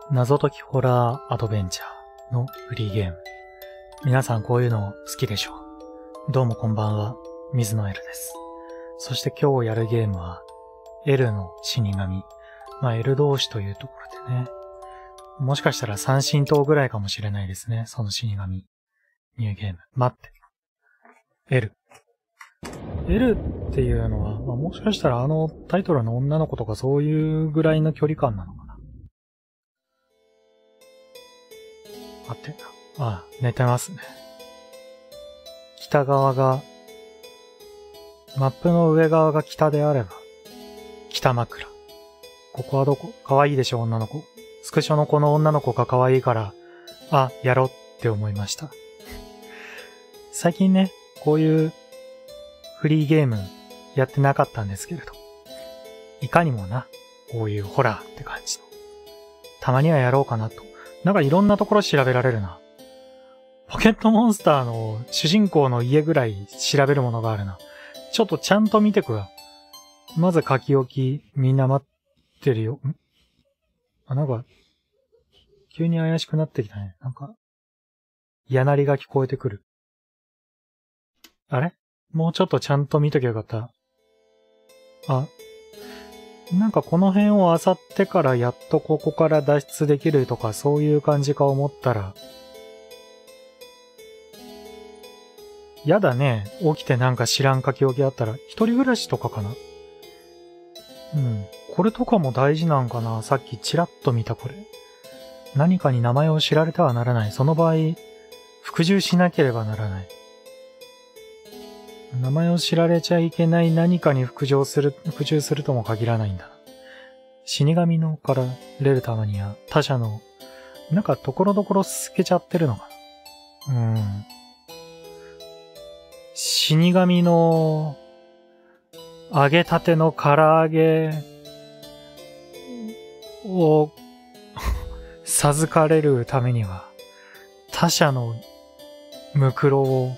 謎解きホラーアドベンチャーのフリーゲーム。皆さんこういうの好きでしょう。どうもこんばんは、水野 L です。そして今日やるゲームは、L の死神。L 同士というところでね。もしかしたら三神刀ぐらいかもしれないですね、その死神。ニューゲーム。待って。L っていうのは、もしかしたらあのタイトルの女の子とかそういうぐらいの距離感なのかな。待って。寝てますね。北側が、マップの上側が北であれば、北枕。ここはどこ？可愛いでしょ、女の子。スクショのこの女の子が可愛いから、やろうって思いました。最近ね、こういうフリーゲームやってなかったんですけれど、いかにもな、こういうホラーって感じの。たまにはやろうかなと。なんかいろんなところ調べられるな。ポケットモンスターの主人公の家ぐらい調べるものがあるな。ちょっとちゃんと見てくわ。まず書き置き、みんな待ってるよ。なんか、急に怪しくなってきたね。なんか、やなりが聞こえてくる。あれ？もうちょっとちゃんと見ときゃよかった。なんかこの辺を漁ってからやっとここから脱出できるとかそういう感じか思ったら、やだね。起きてなんか知らん書き置きあったら、一人暮らしとかかな。これとかも大事なんかな。さっきチラッと見たこれ。何かに名前を知られてはならない。その場合、服従しなければならない。名前を知られちゃいけない何かに服従するとも限らないんだ。死神のかられるためには他者の、なんかところどころ透けちゃってるのかな。死神の揚げたての唐揚げを授かれるためには他者のムクロを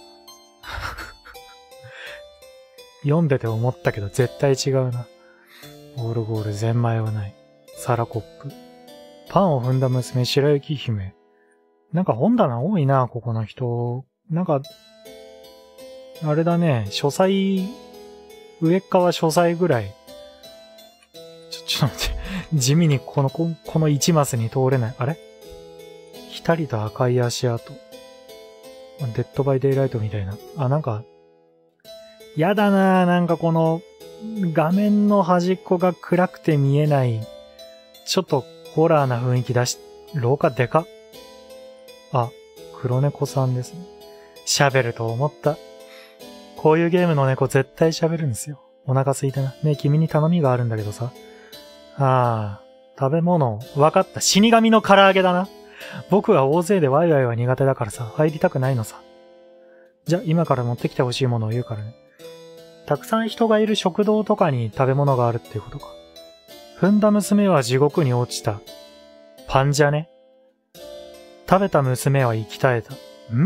読んでて思ったけど絶対違うな。オールゴール、ゼンマイはない。サラコップ。パンを踏んだ娘、白雪姫。なんか本棚多いな、ここの人。なんか、あれだね、書斎、上っ側書斎ぐらい。ちょっと待って。地味にこの1マスに通れない。あれ？ひたりと赤い足跡。デッドバイデイライトみたいな。なんか、やだなぁ、なんかこの画面の端っこが暗くて見えない、ちょっとホラーな雰囲気出し、廊下でかっ。黒猫さんですね。喋ると思った。こういうゲームの猫絶対喋るんですよ。お腹空いたな。ねえ、君に頼みがあるんだけどさ。食べ物、わかった。死神の唐揚げだな。僕は大勢でワイワイは苦手だからさ、入りたくないのさ。じゃ、今から持ってきてほしいものを言うからね。たくさん人がいる食堂とかに食べ物があるっていうことか。踏んだ娘は地獄に落ちた。パンじゃね？食べた娘は生き絶えた。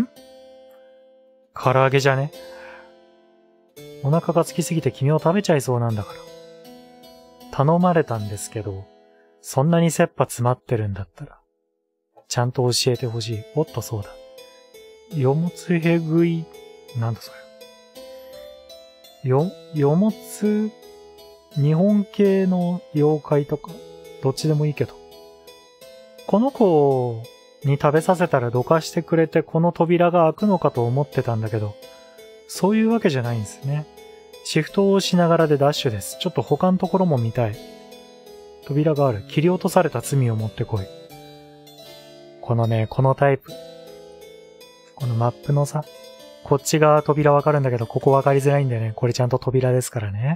唐揚げじゃね？お腹が空きすぎて君を食べちゃいそうなんだから。頼まれたんですけど、そんなに切羽詰まってるんだったら、ちゃんと教えてほしい。おっとそうだ。よもつへぐい、なんだそれ。よもつ、日本系の妖怪とか、どっちでもいいけど。この子に食べさせたらどかしてくれてこの扉が開くのかと思ってたんだけど、そういうわけじゃないんですね。シフトを押しながらでダッシュです。ちょっと他のところも見たい。扉がある。切り落とされた罪を持ってこい。このタイプ。このマップのさ、こっち側扉わかるんだけど、ここわかりづらいんだよね。これちゃんと扉ですからね。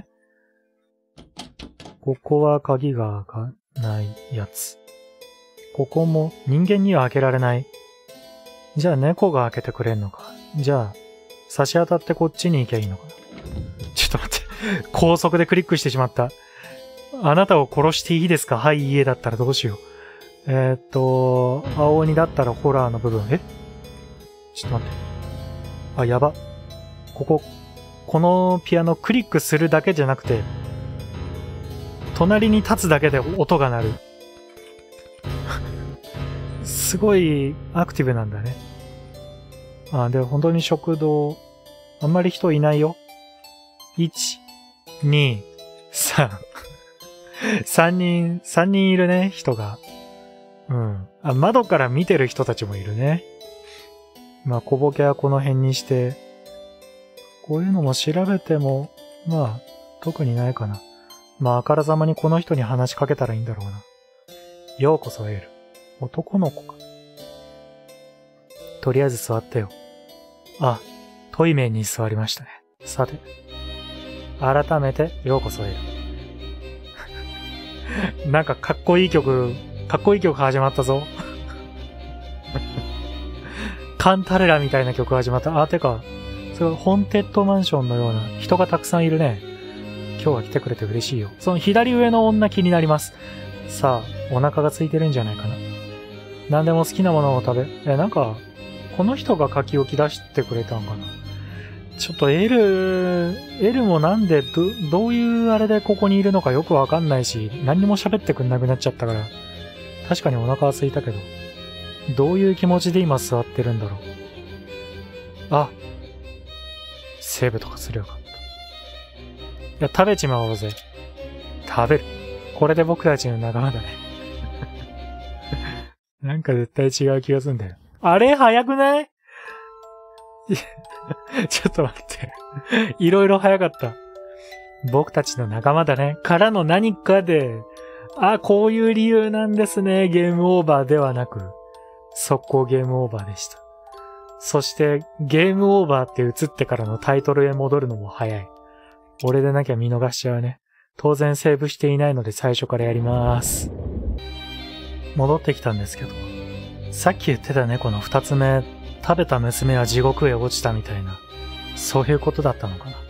ここは鍵が開かないやつ。ここも人間には開けられない。じゃあ猫が開けてくれんのか。じゃあ、差し当たってこっちに行けばいいのかな。ちょっと待って。高速でクリックしてしまった。あなたを殺していいですか？はい、家だったらどうしよう。青鬼だったらホラーの部分。ちょっと待って。やば。このピアノクリックするだけじゃなくて、隣に立つだけで音が鳴る。 すごいアクティブなんだね。で、本当に食堂、あんまり人いないよ。1、2、3。3人いるね、人が。窓から見てる人たちもいるね。小ボケはこの辺にして、こういうのも調べても、特にないかな。あからさまにこの人に話しかけたらいいんだろうな。ようこそエール。男の子か。とりあえず座ってよ。トイメンに座りましたね。さて。改めて、ようこそエール。なんかかっこいい曲始まったぞ。カンタレラみたいな曲始まった。てか、すごいホーンテッドマンションのような人がたくさんいるね。今日は来てくれて嬉しいよ。その左上の女気になります。さあ、お腹が空いてるんじゃないかな。何でも好きなものを食べ、なんか、この人が書き置き出してくれたんかな。ちょっとL もなんで、どういうあれでここにいるのかよくわかんないし、何にも喋ってくんなくなっちゃったから、確かにお腹は空いたけど、どういう気持ちで今座ってるんだろう。セーブとかすりゃよかった。いや、食べちまおうぜ。食べる。これで僕たちの仲間だね。なんか絶対違う気がするんだよ。あれ早くないちょっと待って。いろいろ早かった。僕たちの仲間だね。からの何かで、こういう理由なんですね。ゲームオーバーではなく、速攻ゲームオーバーでした。そして、ゲームオーバーって映ってからのタイトルへ戻るのも早い。俺でなきゃ見逃しちゃうね。当然セーブしていないので最初からやります。戻ってきたんですけど、さっき言ってた猫の二つ目、食べた娘は地獄へ落ちたみたいな、そういうことだったのかな。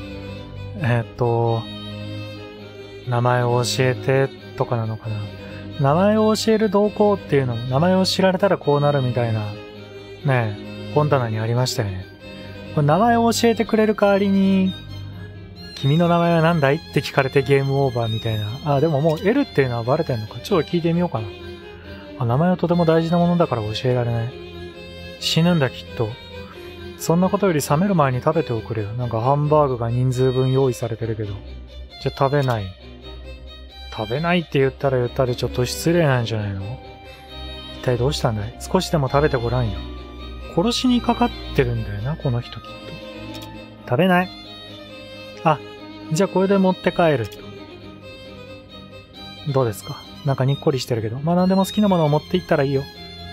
名前を教えてとかなのかな。名前を教える動向っていうのも、名前を知られたらこうなるみたいな、本棚にありましたよね。これ名前を教えてくれる代わりに、君の名前は何だいって聞かれてゲームオーバーみたいな。でももう L っていうのはバレてんのか。ちょっと聞いてみようかな。名前はとても大事なものだから教えられない。死ぬんだきっと。そんなことより冷める前に食べておくれよ。なんかハンバーグが人数分用意されてるけど。じゃあ食べない。食べないって言ったらちょっと失礼なんじゃないの？一体どうしたんだい？少しでも食べてごらんよ。殺しにかかってるんだよな、この人きっと。食べない。じゃあこれで持って帰る。どうですか？なんかにっこりしてるけど。何でも好きなものを持っていったらいいよ。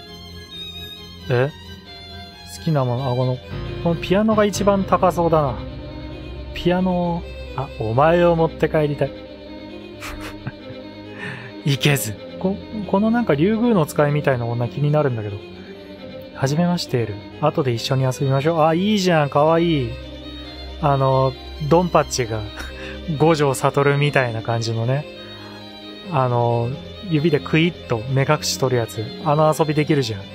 好きなもの、このピアノが一番高そうだな。ピアノ、お前を持って帰りたい。いけず。このなんか竜宮の使いみたいな女気になるんだけど。はじめましてエル。後で一緒に遊びましょう。いいじゃん、かわいい。ドンパッチが五条悟みたいな感じのね。指でクイッと目隠し取るやつ。遊びできるじゃん。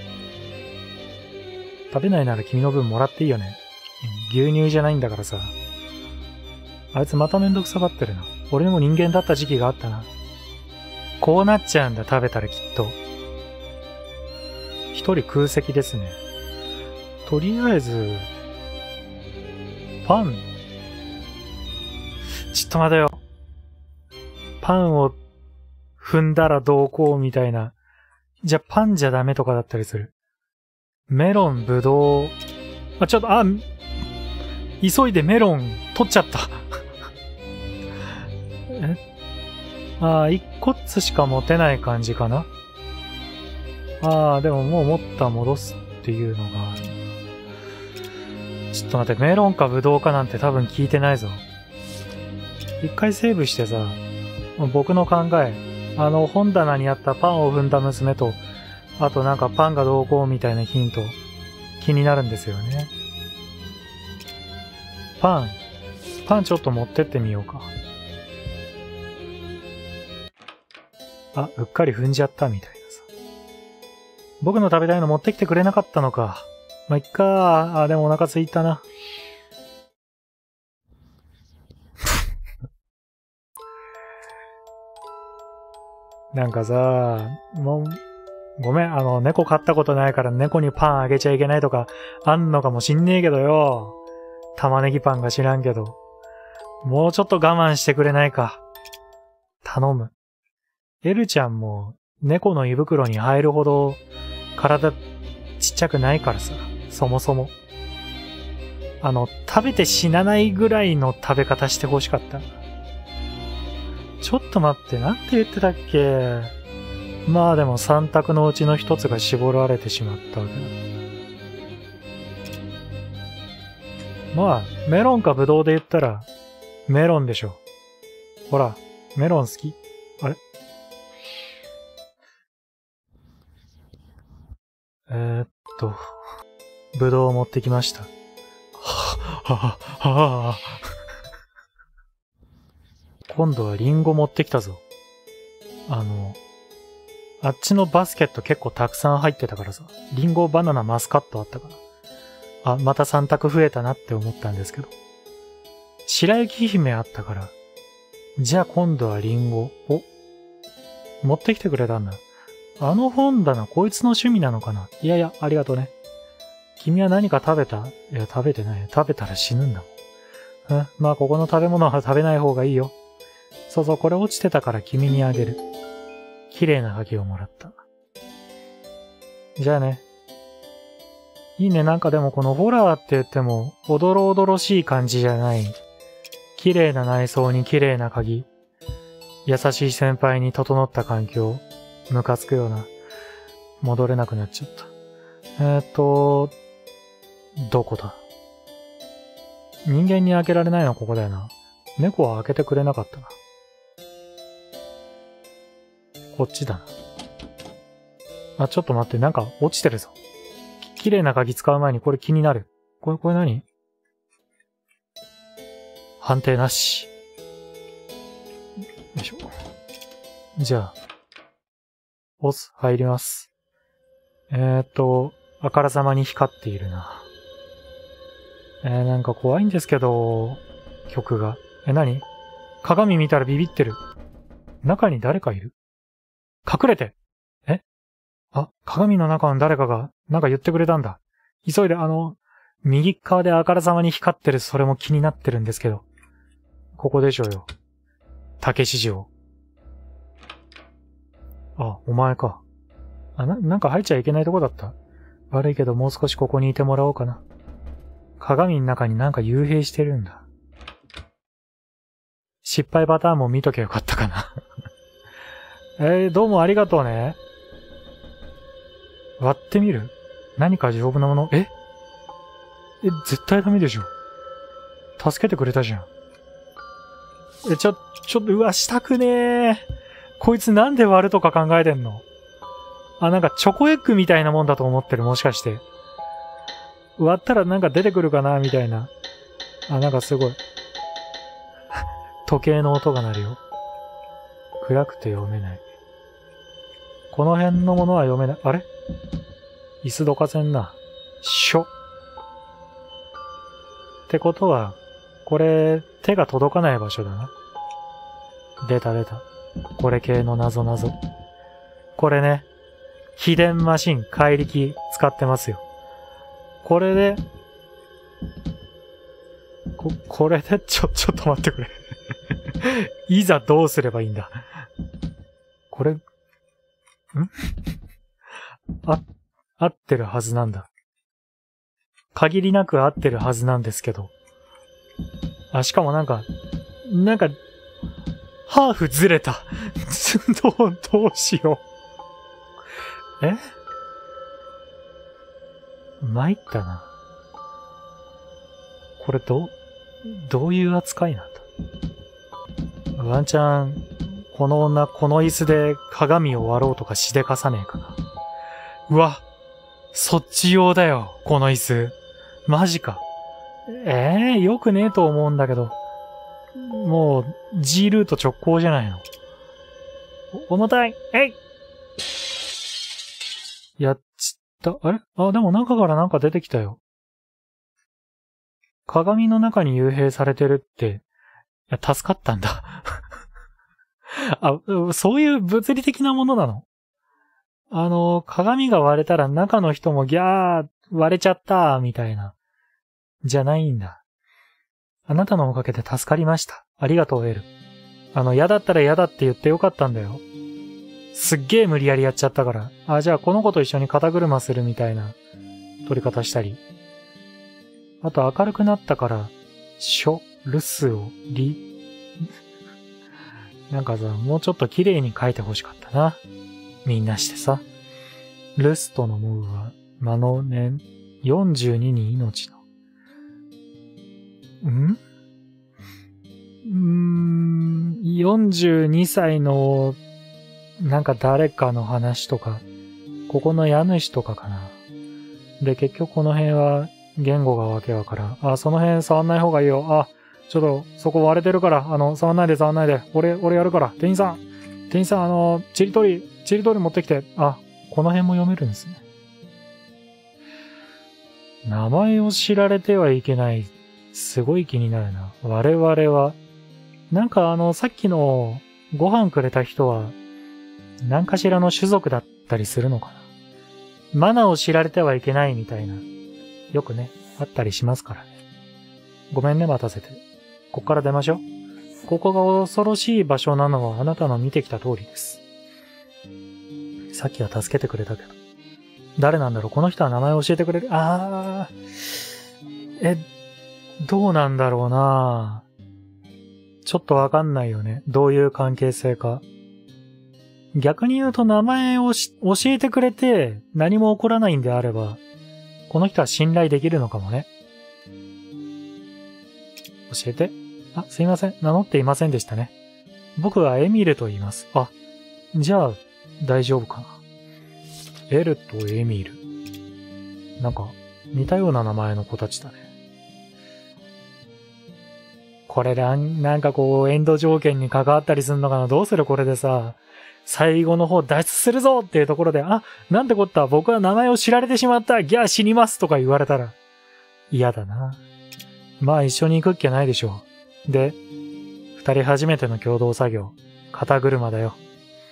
食べないなら君の分もらっていいよね。牛乳じゃないんだからさ。あいつまためんどくさがってるな。俺も人間だった時期があったな。こうなっちゃうんだ、食べたらきっと。一人空席ですね。とりあえず、パン。ちょっと待てよ。パンを踏んだらどうこうみたいな。じゃあパンじゃダメとかだったりする。メロン、ブドウ。ちょっと、急いでメロン取っちゃった。一個ずつしか持てない感じかな。でももう戻すっていうのがある。ちょっと待って、メロンかブドウかなんて多分聞いてないぞ。一回セーブしてさ、僕の考え、本棚にあったパンを踏んだ娘と、あとなんかパンがどうこうみたいなヒント、気になるんですよね。パンちょっと持ってってみようか。うっかり踏んじゃったみたいなさ。僕の食べたいの持ってきてくれなかったのか。いっか。でもお腹空いたな。なんかさ、 ごめん、猫飼ったことないから猫にパンあげちゃいけないとかあんのかもしんねえけどよ。玉ねぎパンが知らんけど。もうちょっと我慢してくれないか。頼む。エルちゃんも猫の胃袋に入るほど体ちっちゃくないからさ。そもそも。食べて死なないぐらいの食べ方してほしかった。ちょっと待って、なんて言ってたっけ。まあでも3択のうちの1つが絞られてしまったわけだ。まあ、メロンかブドウで言ったら、メロンでしょ。ほら、メロン好き。あれブドウを持ってきました。今度はリンゴ持ってきたぞ。あっちのバスケット結構たくさん入ってたからさ。リンゴ、バナナ、マスカットあったから。あ、また3択増えたなって思ったんですけど。白雪姫あったから。じゃあ今度はリンゴ。お、持ってきてくれたんだ。あの本棚、こいつの趣味なのかな。いやいや、ありがとうね。君は何か食べた？いや、食べてない。食べたら死ぬんだもん。まあ、ここの食べ物は食べない方がいいよ。そうそう、これ落ちてたから君にあげる。綺麗な鍵をもらった。じゃあね。いいね、なんかでもこのホラーって言っても、おどろおどろしい感じじゃない。綺麗な内装に綺麗な鍵。優しい先輩に整った環境。ムカつくような。戻れなくなっちゃった。どこだ？人間に開けられないのはここだよな。猫は開けてくれなかったな。こっちだな。あ、ちょっと待って、なんか落ちてるぞ。綺麗な鍵使う前にこれ気になる。これ何？判定なし。よいしょ。じゃあ、オス入ります。あからさまに光っているな。なんか怖いんですけど、曲が。何？鏡見たらビビってる。中に誰かいる？隠れて。あ、鏡の中の誰かがなんか言ってくれたんだ。急いで右側であからさまに光ってるそれも気になってるんですけど。ここでしょうよ。竹市場。あ、お前か。なんか入っちゃいけないとこだった。悪いけどもう少しここにいてもらおうかな。鏡の中になんか幽閉してるんだ。失敗パターンも見とけよかったかな。どうもありがとうね。割ってみる？何か丈夫なもの？絶対ダメでしょ。助けてくれたじゃん。ちょっと、うわ、したくねー。こいつなんで割るとか考えてんの？なんかチョコエッグみたいなもんだと思ってる、もしかして。割ったらなんか出てくるかなみたいな。なんかすごい。時計の音が鳴るよ。暗くて読めない。この辺のものは読めない。あれ？椅子どかせんな。ってことは、これ、手が届かない場所だな。出た。これ系の謎。これね、秘伝マシン、怪力使ってますよ。これで、これで、ちょっと待ってくれ。いざどうすればいいんだ。これ、合ってるはずなんだ。限りなく合ってるはずなんですけど。しかもなんか、ハーフずれた。どうしよう。参ったな。これどういう扱いなんだ。ワンチャン、この女、この椅子で鏡を割ろうとかしでかさねえかな。うわ、そっち用だよ、この椅子。マジか。よくねえと思うんだけど。もう、G ルート直行じゃないの。重たい。やっちった。あれ？でも中からなんか出てきたよ。鏡の中に幽閉されてるって、助かったんだ。そういう物理的なものなの？ 鏡が割れたら中の人もギャー、割れちゃったみたいな。じゃないんだ。あなたのおかげで助かりました。ありがとう、エル。嫌だったら嫌だって言ってよかったんだよ。すっげー無理やりやっちゃったから。じゃあこの子と一緒に肩車するみたいな取り方したり。あと明るくなったから、留守を、なんかさ、もうちょっと綺麗に書いてほしかったな。みんなしてさ。ルストのモウは、魔の年、42に命の。42歳の、なんか誰かの話とか、ここの家主とかかな。で、結局この辺は言語がわけわからん。その辺触んない方がいいよ。ちょっと、そこ割れてるから、触んないで。俺やるから。店員さん、ちりとり持ってきて。この辺も読めるんですね。名前を知られてはいけない。すごい気になるな。我々は、なんかさっきのご飯くれた人は、何かしらの種族だったりするのかな。マナーを知られてはいけないみたいな。よくね、あったりしますからね。ごめんね、待たせて。こっから出ましょう。ここが恐ろしい場所なのはあなたの見てきた通りです。さっきは助けてくれたけど。誰なんだろう？この人は名前を教えてくれる？どうなんだろうな。ちょっとわかんないよね。どういう関係性か。逆に言うと名前を教えてくれて何も起こらないんであれば、この人は信頼できるのかもね。教えて。すいません。名乗っていませんでしたね。僕はエミルと言います。じゃあ大丈夫かな。エルとエミル。なんか似たような名前の子たちだね。これなんかこうエンド条件に関わったりするのかな。どうするこれでさ、最後の方脱出するぞっていうところで、なんてこった、僕は名前を知られてしまった、ギャー死にますとか言われたら嫌だな。まあ一緒に行くっきゃないでしょう。で、二人初めての共同作業、肩車だよ。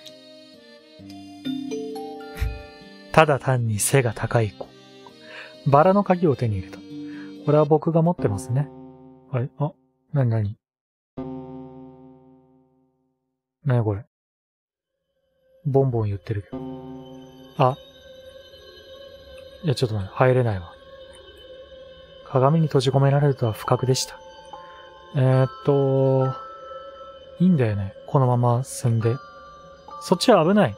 ただ単に背が高い子。バラの鍵を手に入れた。これは僕が持ってますね。なにこれ。ボンボン言ってるけど。いやちょっと待って、入れないわ。鏡に閉じ込められるとは不覚でした。いいんだよね。このまま進んで。そっちは危ない。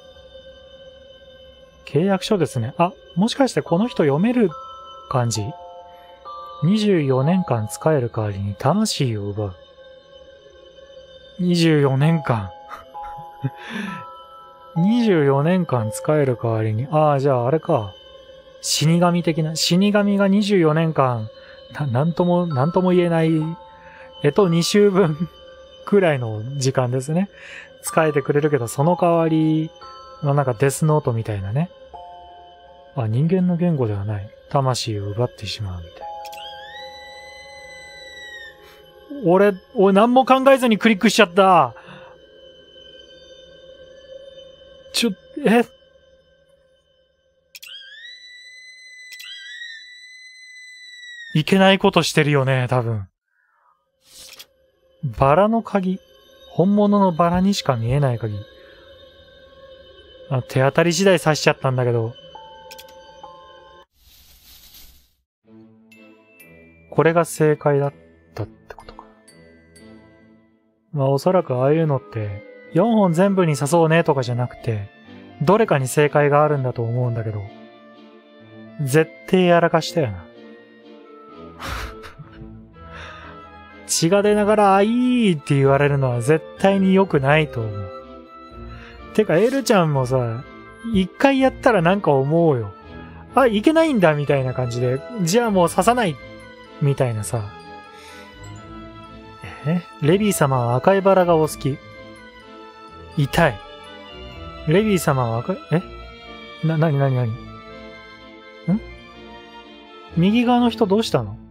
契約書ですね。もしかしてこの人読める感じ？ 24 年間使える代わりに魂を奪う。24年間。24年間使える代わりに、じゃああれか。死神的な、死神が24年間、なんとも言えない、2週分くらいの時間ですね。使えてくれるけど、その代わり、なんかデスノートみたいなね。人間の言語ではない。魂を奪ってしまうみたいな。俺何も考えずにクリックしちゃった。いけないことしてるよね、多分。バラの鍵。本物のバラにしか見えない鍵。手当たり次第刺しちゃったんだけど。これが正解だったってことか。おそらくああいうのって、4本全部に刺そうねとかじゃなくて、どれかに正解があるんだと思うんだけど、絶対やらかしたよな。血が出ながら、いいって言われるのは絶対に良くないと思う。てか、エルちゃんもさ、一回やったらなんか思うよ。いけないんだみたいな感じで、じゃあもう刺さないみたいなさ。レビー様は赤いバラがお好き。痛い。レビー様は赤い、なに右側の人どうしたの？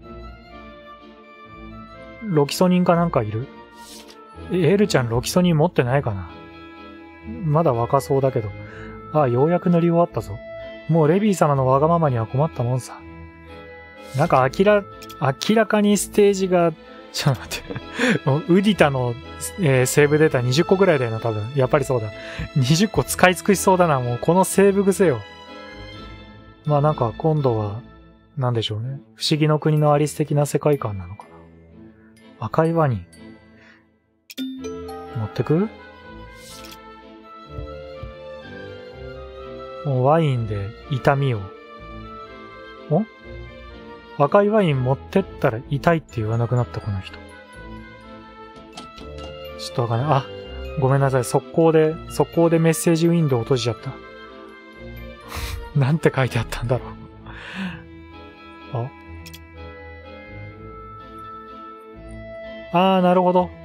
ロキソニンかなんかいる？エルちゃんロキソニン持ってないかな？まだ若そうだけど。 あ、ようやく塗り終わったぞ。もうレビー様のわがままには困ったもんさ。なんか明らかにステージが、ちょっと待って。ウディタの、セーブデータ20個ぐらいだよな、多分。やっぱりそうだ。20個使い尽くしそうだな、もうこのセーブ癖よ。まあなんか今度は、なんでしょうね。不思議の国のアリス的な世界観なのかな。赤いワニ。持ってく？もうワインで痛みを。赤いワイン持ってったら痛いって言わなくなったこの人。ちょっとわかんない。あ、ごめんなさい。速攻でメッセージウィンドウ閉じちゃった。なんて書いてあったんだろう。なるほど。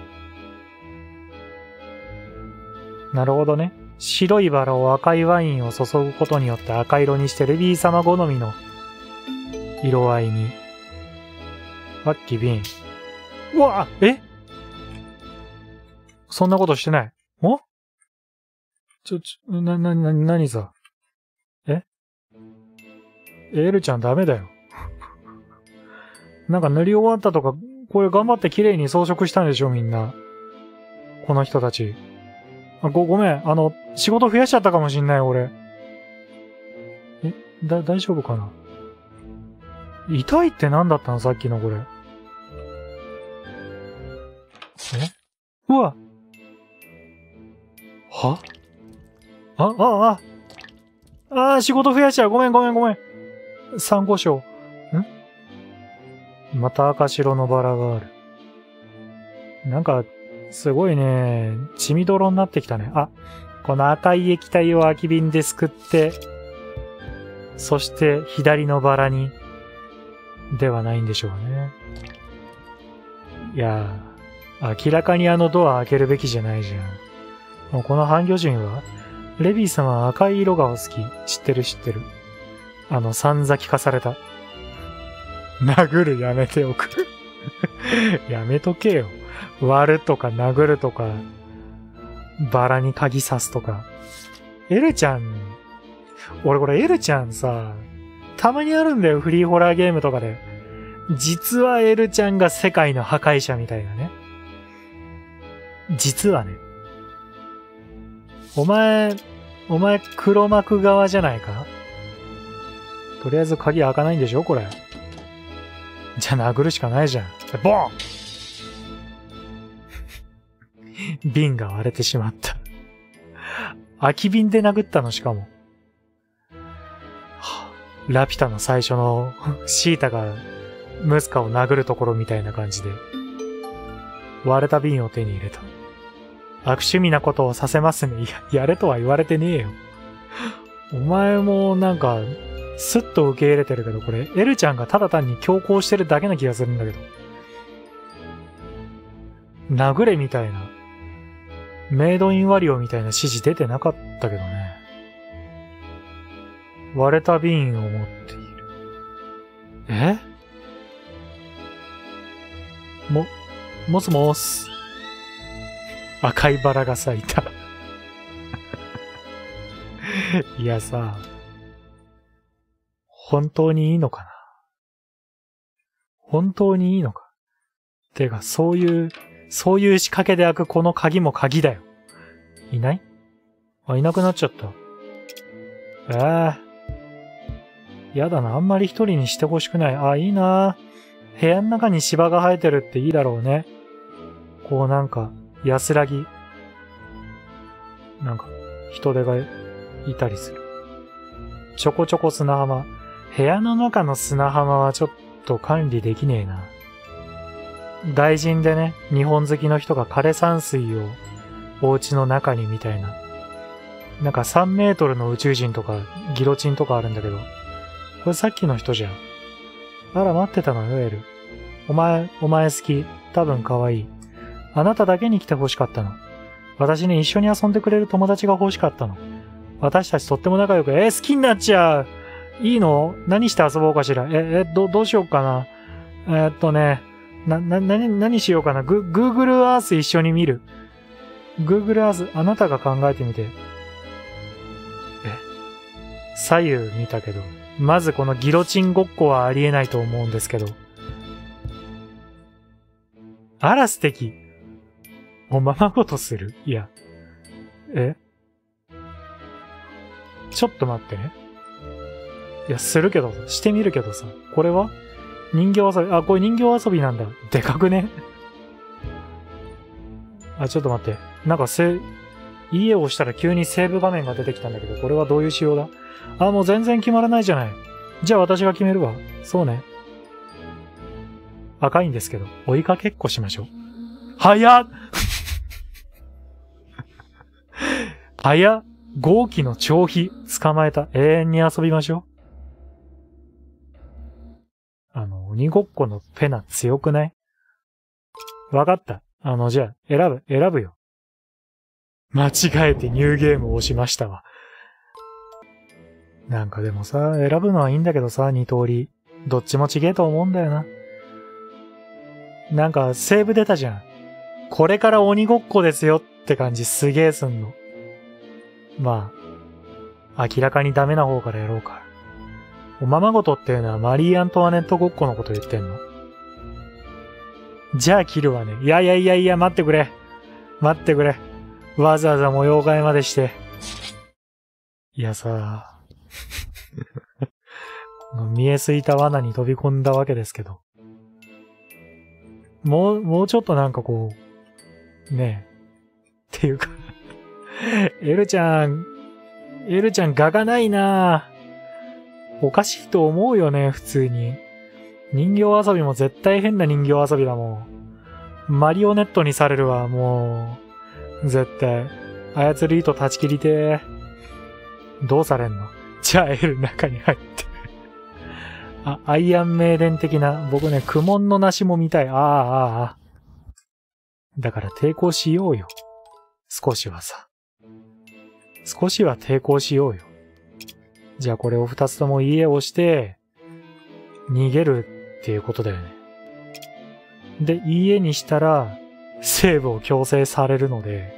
なるほどね。白いバラを赤いワインを注ぐことによって赤色にしてレビー様好みの色合いに。ラッキービン。うわそんなことしてない。何さ。エルちゃんダメだよ。なんか塗り終わったとか、これ頑張って綺麗に装飾したんでしょ、みんな。この人たち。ごめん。仕事増やしちゃったかもしんない、俺。大丈夫かな？痛いって何だったの？さっきのこれ。うわは？仕事増やしちゃう。ごめん。サンゴ礁。また赤白のバラがある。なんか、すごいね、血みどろになってきたね。この赤い液体を空き瓶ですくって、そして左のバラに、ではないんでしょうね。いやー、明らかにドア開けるべきじゃないじゃん。もうこの半魚人は、レビー様は赤い色がお好き。知ってる。さんざき化された。殴るやめておく。やめとけよ。割るとか殴るとか、バラに鍵刺すとか。エルちゃん、俺これエルちゃんさ、たまにあるんだよ、フリーホラーゲームとかで。実はエルちゃんが世界の破壊者みたいなね。実はね。お前黒幕側じゃないか？とりあえず鍵開かないんでしょこれ。じゃあ殴るしかないじゃん。ボン瓶が割れてしまった。空き瓶で殴ったのしかも。ラピュタの最初のシータがムスカを殴るところみたいな感じで。割れた瓶を手に入れた。悪趣味なことをさせますね。やれとは言われてねえよ。お前もなんか、スッと受け入れてるけど、これ、エルちゃんがただ単に強行してるだけな気がするんだけど。殴れみたいな。メイドインワリオみたいな指示出てなかったけどね。割れた瓶を持っている。もすもす。赤いバラが咲いた。いやさ、本当にいいのかな？本当にいいのか？てか、そういう仕掛けで開くこの鍵も鍵だよ。いない？いなくなっちゃった。やだな、あんまり一人にしてほしくない。いいな。部屋の中に芝が生えてるっていいだろうね。こうなんか、安らぎ。なんか、人手がいたりする。ちょこちょこ砂浜。部屋の中の砂浜はちょっと管理できねえな。外人でね、日本好きの人が枯山水をお家の中にみたいな。なんか3メートルの宇宙人とかギロチンとかあるんだけど、これさっきの人じゃん。あら待ってたのよ、エル。お前好き。多分可愛い。あなただけに来て欲しかったの。私に一緒に遊んでくれる友達が欲しかったの。私たちとっても仲良く、好きになっちゃう。いいの？何して遊ぼうかしら。どうしようかな。何しようかな。Google Earth 一緒に見る。Google Earth、あなたが考えてみて。 左右見たけど、まずこのギロチンごっこはありえないと思うんですけど。あら素敵。おままごとする？いや。ちょっと待ってね。いや、するけど、してみるけどさ。これは人形遊び。あ、これ人形遊びなんだ。でかくね？あ、ちょっと待って。なんか家を押したら急にセーブ画面が出てきたんだけど、これはどういう仕様だ？あ、もう全然決まらないじゃない。じゃあ私が決めるわ。そうね。赤いんですけど、追いかけっこしましょう。早っ早っ豪気の張飛捕まえた。永遠に遊びましょう。鬼ごっこのペナ強くない？わかった。じゃあ、選ぶよ。間違えてニューゲームを押しましたわ。なんかでもさ、選ぶのはいいんだけどさ、2通り。どっちもちげえと思うんだよな。なんか、セーブ出たじゃん。これから鬼ごっこですよって感じすげえすんの。まあ、明らかにダメな方からやろうか。おままごとっていうのはマリー・アントワネットごっこのこと言ってんの？じゃあ切るわね。いや、待ってくれ。待ってくれ。わざわざ模様替えまでして。いやさ、見えすいた罠に飛び込んだわけですけど。もうちょっとなんかこう、ねえ。っていうかエルちゃん、画がないなぁ。おかしいと思うよね、普通に。人形遊びも絶対変な人形遊びだもん。マリオネットにされるわ、もう。絶対。操る糸断ち切りてー。どうされんの？じゃあ L 中に入って。アイアンメイデン的な、僕ね、苦悶の梨も見たい。だから抵抗しようよ。少しはさ。少しは抵抗しようよ。じゃあこれを2つとも家を押して、逃げるっていうことだよね。で、家にしたら、セーブを強制されるので、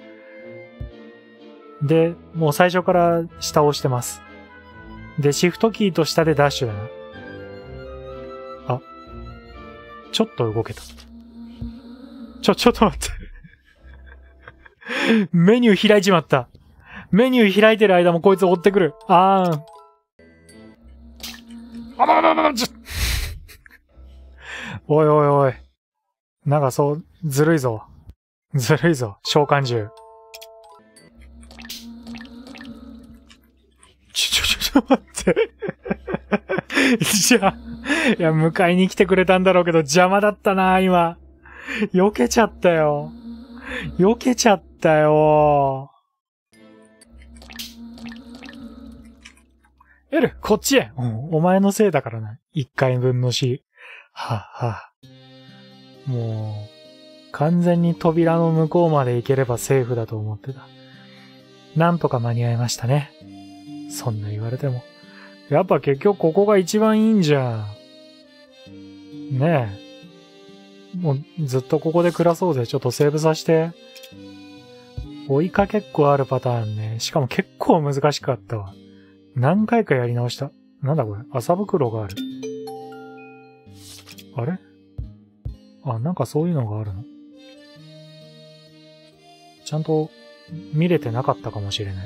で、もう最初から下を押してます。で、シフトキーと下でダッシュだな。あ、ちょっと動けた。ちょっと待って。メニュー開いちまった。メニュー開いてる間もこいつ追ってくる。おい。なんかずるいぞ。召喚獣。ちょ、待って。じゃあ、いや、迎えに来てくれたんだろうけど、邪魔だったな、今。避けちゃったよ。エル、こっちへ。お前のせいだからな。1回分の死。もう、完全に扉の向こうまで行ければセーフだと思ってた。なんとか間に合いましたね。そんな言われても。やっぱ結局ここが一番いいんじゃん。ねえ。もうずっとここで暮らそうぜ。ちょっとセーブさせて。追いかけっこあるパターンね。しかも結構難しかったわ。何回かやり直した。なんだこれ？麻袋がある。あれ？なんかそういうのがあるの？ちゃんと見れてなかったかもしれない。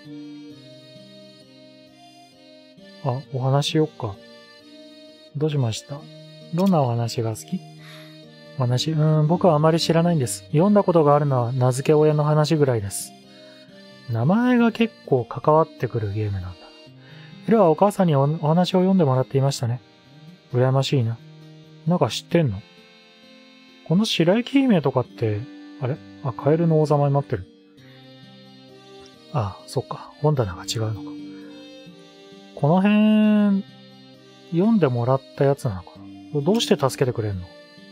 お話しよっか。どうしました？どんなお話が好き？僕はあまり知らないんです。読んだことがあるのは名付け親の話ぐらいです。名前が結構関わってくるゲームなんだ。エルはお母さんにお話を読んでもらっていましたね。羨ましいな。なんか知ってんの？この白雪姫とかって、あれ？カエルの王様になってる。そっか。本棚が違うのか。この辺、読んでもらったやつなのかな？どうして助けてくれんの？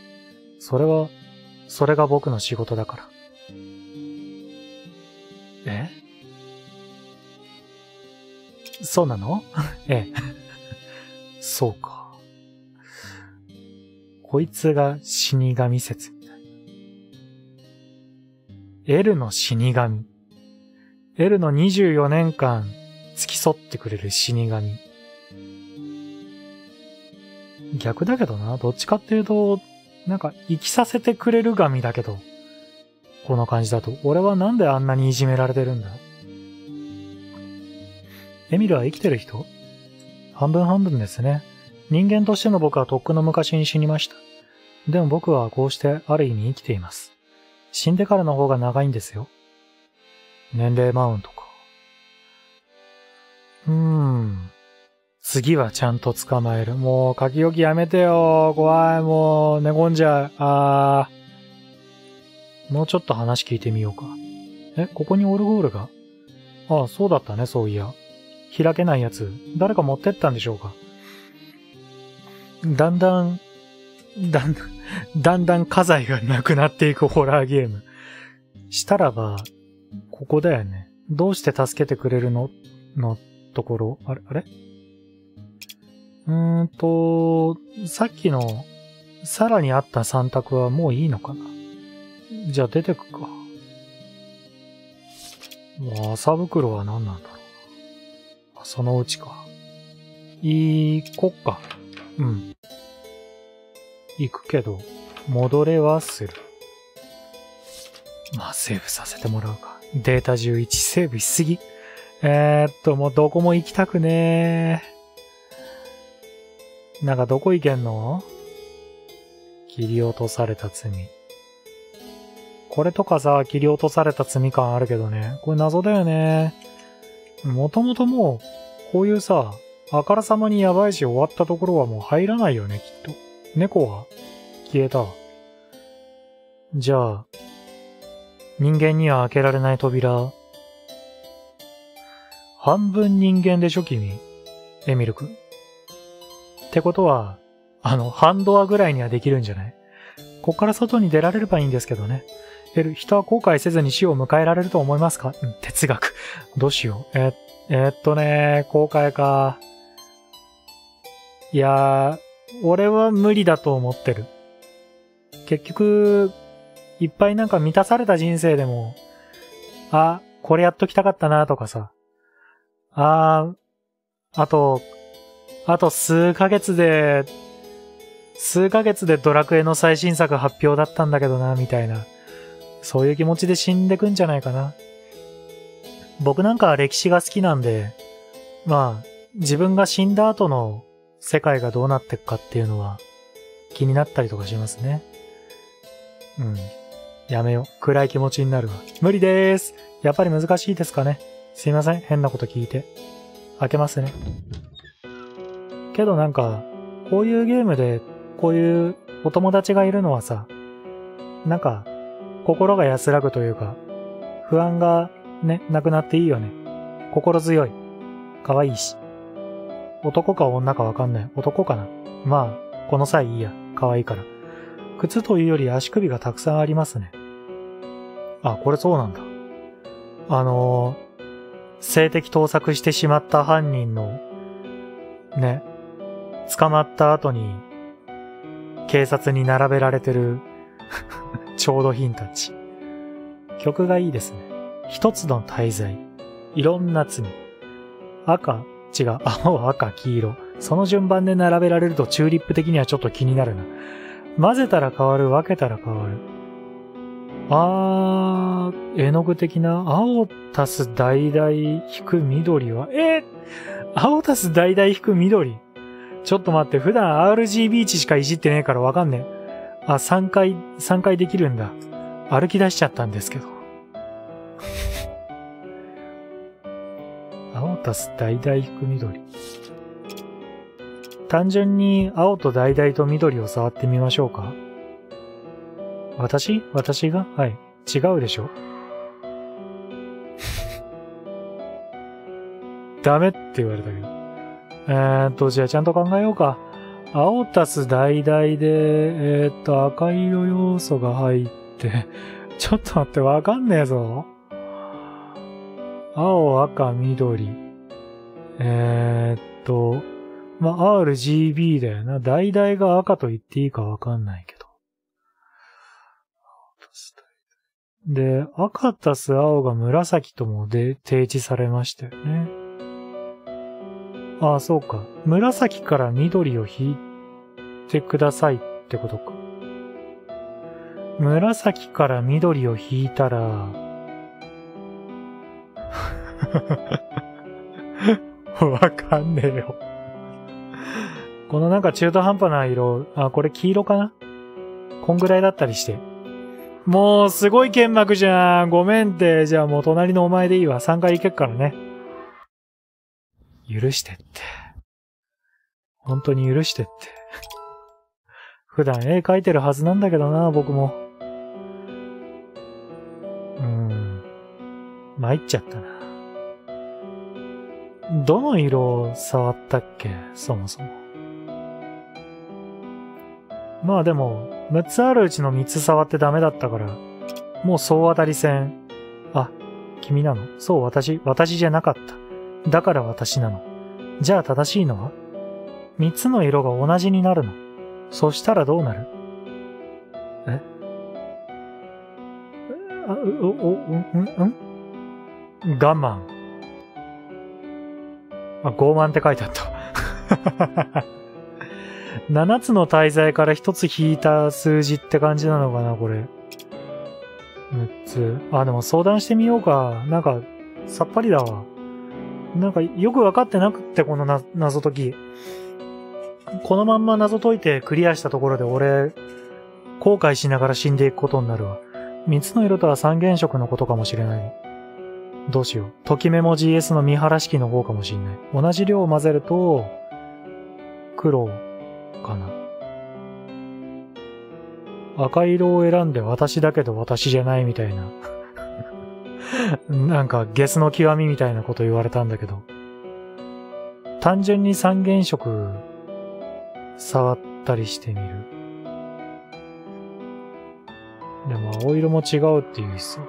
それが僕の仕事だから。え？そうなの？ええ。そうか。こいつが死神説。L の死神。L の24年間付き添ってくれる死神。逆だけどな。どっちかっていうと、なんか生きさせてくれる神だけど、この感じだと。俺はなんであんなにいじめられてるんだ？エミルは生きてる人？半分半分ですね。人間としての僕はとっくの昔に死にました。でも僕はこうしてある意味生きています。死んでからの方が長いんですよ。年齢マウントか。次はちゃんと捕まえる。もう書き置きやめてよ。怖い。もう寝込んじゃう。もうちょっと話聞いてみようか。ここにオルゴールが？ああ、そうだったね、そういや。開けないやつ、誰か持ってったんでしょうか。だんだん家財がなくなっていくホラーゲーム。したらば、ここだよね。どうして助けてくれるのところ。あれさっきの、さらにあった3択はもういいのかな。じゃあ出てくか。麻袋は何なんだろう。そのうちか。行こっか。行くけど、戻れはする。セーブさせてもらうか。データ11セーブしすぎ。もうどこも行きたくねー。なんかどこ行けんの？切り落とされた罪。これとかさ、切り落とされた罪感あるけどね。これ謎だよね。もともともう、こういうさ、あからさまにやばいし終わったところはもう入らないよね、きっと。猫は消えたわ。じゃあ、人間には開けられない扉。半分人間でしょ、君。エミル君。ってことは、半ドアぐらいにはできるんじゃない？こっから外に出られればいいんですけどね。人は後悔せずに死を迎えられると思いますか？哲学。どうしよう。後悔か。いやー、俺は無理だと思ってる。結局、いっぱいなんか満たされた人生でも、これやっときたかったなとかさ。あと数ヶ月でドラクエの最新作発表だったんだけどな、みたいな。そういう気持ちで死んでくんじゃないかな。僕なんかは歴史が好きなんで、自分が死んだ後の世界がどうなっていくかっていうのは気になったりとかしますね。やめよう。暗い気持ちになるわ。無理でーす。やっぱり難しいですかね。すいません。変なこと聞いて。開けますね。けどなんか、こういうゲームで、こういうお友達がいるのはさ、なんか、心が安らぐというか、不安がね、なくなっていいよね。心強い。可愛いし。男か女かわかんない。男かな。この際いいや。可愛いから。靴というより足首がたくさんありますね。これそうなんだ。性的盗作してしまった犯人の、ね、捕まった後に、警察に並べられてる、調度品たち。曲がいいですね。一つの大罪。いろんな罪。青、赤、黄色。その順番で並べられるとチューリップ的にはちょっと気になるな。混ぜたら変わる、分けたら変わる。絵の具的な青足す橙引く緑は、青足す橙引く緑。ちょっと待って、普段 RGB 値しかいじってねえからわかんねえ。3回できるんだ。歩き出しちゃったんですけど。青足す橙引く緑。単純に青と橙と緑を触ってみましょうか。私がはい。違うでしょ。ダメって言われたけど。じゃあちゃんと考えようか。青足す橙で、赤色要素が入って、ちょっと待って、わかんねえぞ。青、赤、緑。RGB だよな。橙が赤と言っていいかわかんないけど。で、赤足す青が紫とも提示されましたよね。 ああ、そうか。紫から緑を引いてくださいってことか。紫から緑を引いたら、わかんねえよ。このなんか中途半端な色、あ、これ黄色かな？こんぐらいだったりして。もうすごい剣幕じゃん。ごめんって。じゃあもう隣のお前でいいわ。3回行けっからね。許してって。本当に許してって。普段絵描いてるはずなんだけどな、僕も。参っちゃったな。どの色を触ったっけ？そもそも。まあでも、6つあるうちの3つ触ってダメだったから、もう総当たり戦。あ、君なの？そう、私じゃなかった。だから私なの。じゃあ正しいのは？ 3 つの色が同じになるの。そしたらどうなる？え？我慢。あ、傲慢って書いてあった。7つの大罪から1つ引いた数字って感じなのかな、これ。6つ。あ、でも相談してみようか。なんか、さっぱりだわ。なんか、よくわかってなくって、この謎解き。このまんま謎解いてクリアしたところで俺、後悔しながら死んでいくことになるわ。3つの色とは三原色のことかもしれない。どうしよう。ときメモ GS の見晴らし機の方かもしんない。同じ量を混ぜると、黒かな。赤色を選んで私だけど私じゃないみたいな。なんかゲスの極みみたいなこと言われたんだけど。単純に三原色触ったりしてみる。でも青色も違うって言うしさ。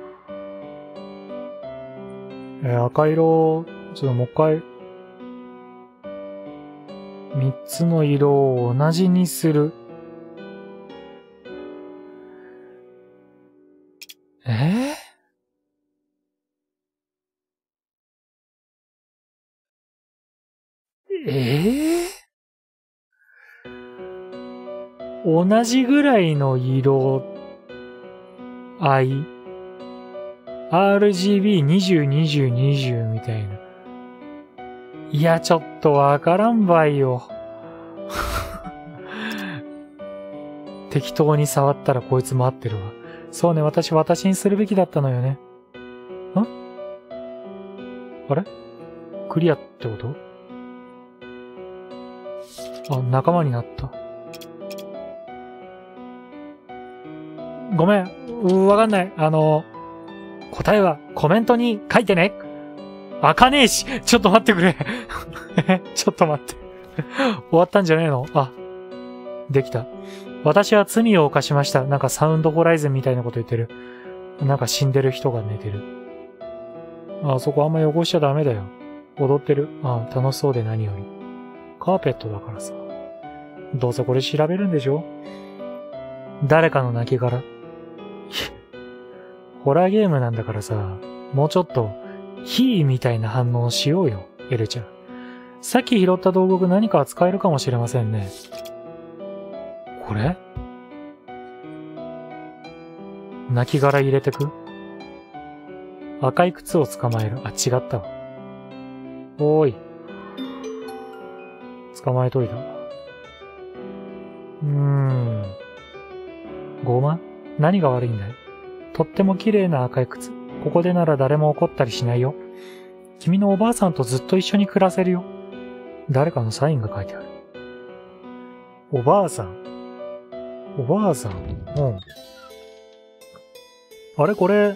赤色、ちょっともう一回、3つの色を同じにする。同じぐらいの色合い。RGB202020 みたいな。いや、ちょっとわからんばいよ。適当に触ったらこいつも合ってるわ。そうね、私にするべきだったのよね。あれ？クリアってこと？あ、仲間になった。ごめん、わかんない。答えはコメントに書いてね。開かねえし、ちょっと待ってくれ。ちょっと待って。終わったんじゃねえの？あ、できた。私は罪を犯しました。なんかサウンドホライズンみたいなこと言ってる。なんか死んでる人が寝てる。あ、そこあんま汚しちゃダメだよ。踊ってる。あ、楽しそうで何より。カーペットだからさ。どうせこれ調べるんでしょ？誰かの亡骸。ホラーゲームなんだからさ、もうちょっと、ヒーみたいな反応しようよ、エルちゃん。さっき拾った道具何か使えるかもしれませんね。これ？亡骸入れてく？赤い靴を捕まえる。あ、違ったわ。おーい。捕まえといた。傲慢？何が悪いんだい？とっても綺麗な赤い靴。ここでなら誰も怒ったりしないよ。君のおばあさんとずっと一緒に暮らせるよ。誰かのサインが書いてある。おばあさん。おばあさん。うん。あれこれ。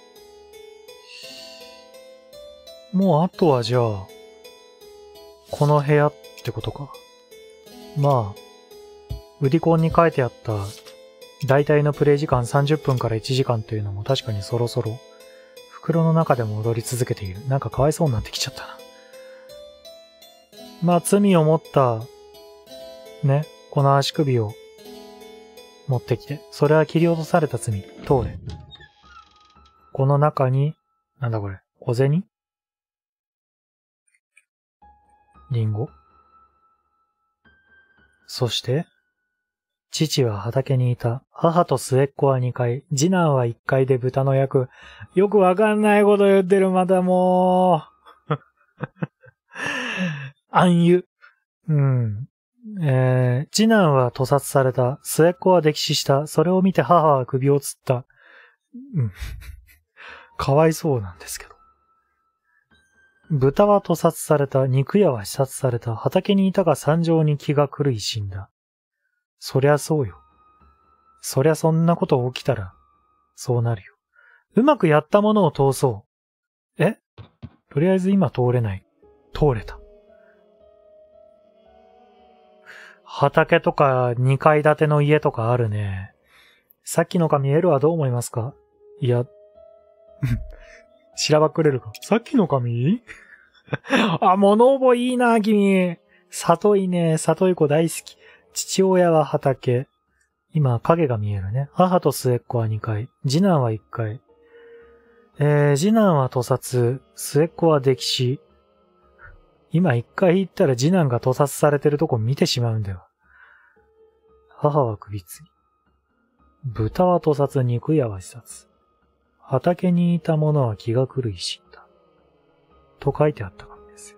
もうあとはじゃあ、この部屋ってことか。まあ、ウディコンに書いてあった大体のプレイ時間30分から1時間というのも確かにそろそろ袋の中でも踊り続けている。なんかかわいそうになってきちゃったな。まあ罪を持ったね、この足首を持ってきて、それは切り落とされた罪。通れ。この中に、なんだこれ、小銭？ リンゴ。そして、父は畑にいた。母と末っ子は2階。次男は1階で豚の役。よくわかんないこと言ってる、またもう。暗喩。うん。次男は屠殺された。末っ子は溺死した。それを見て母は首を吊った。うん。かわいそうなんですけど。豚は屠殺された。肉屋は刺殺された。畑にいたが惨状に気が狂い死んだ。そりゃそうよ。そりゃそんなこと起きたら、そうなるよ。うまくやったものを通そう。とりあえず今通れない。通れた。畑とか2階建ての家とかあるね。さっきの紙 L はどう思いますか？いや、しらばっくれるか。さっきの紙あ、物覚えいいな、君。里いね。里い子大好き。父親は畑。今、影が見えるね。母と末っ子は2階。次男は1階。次男は屠殺。末っ子は溺死。今1階行ったら次男が屠殺されてるとこ見てしまうんだよ。母は首つり。豚は屠殺、肉屋は刺殺。畑にいた者は気が狂い死んだ。と書いてあったからですよ。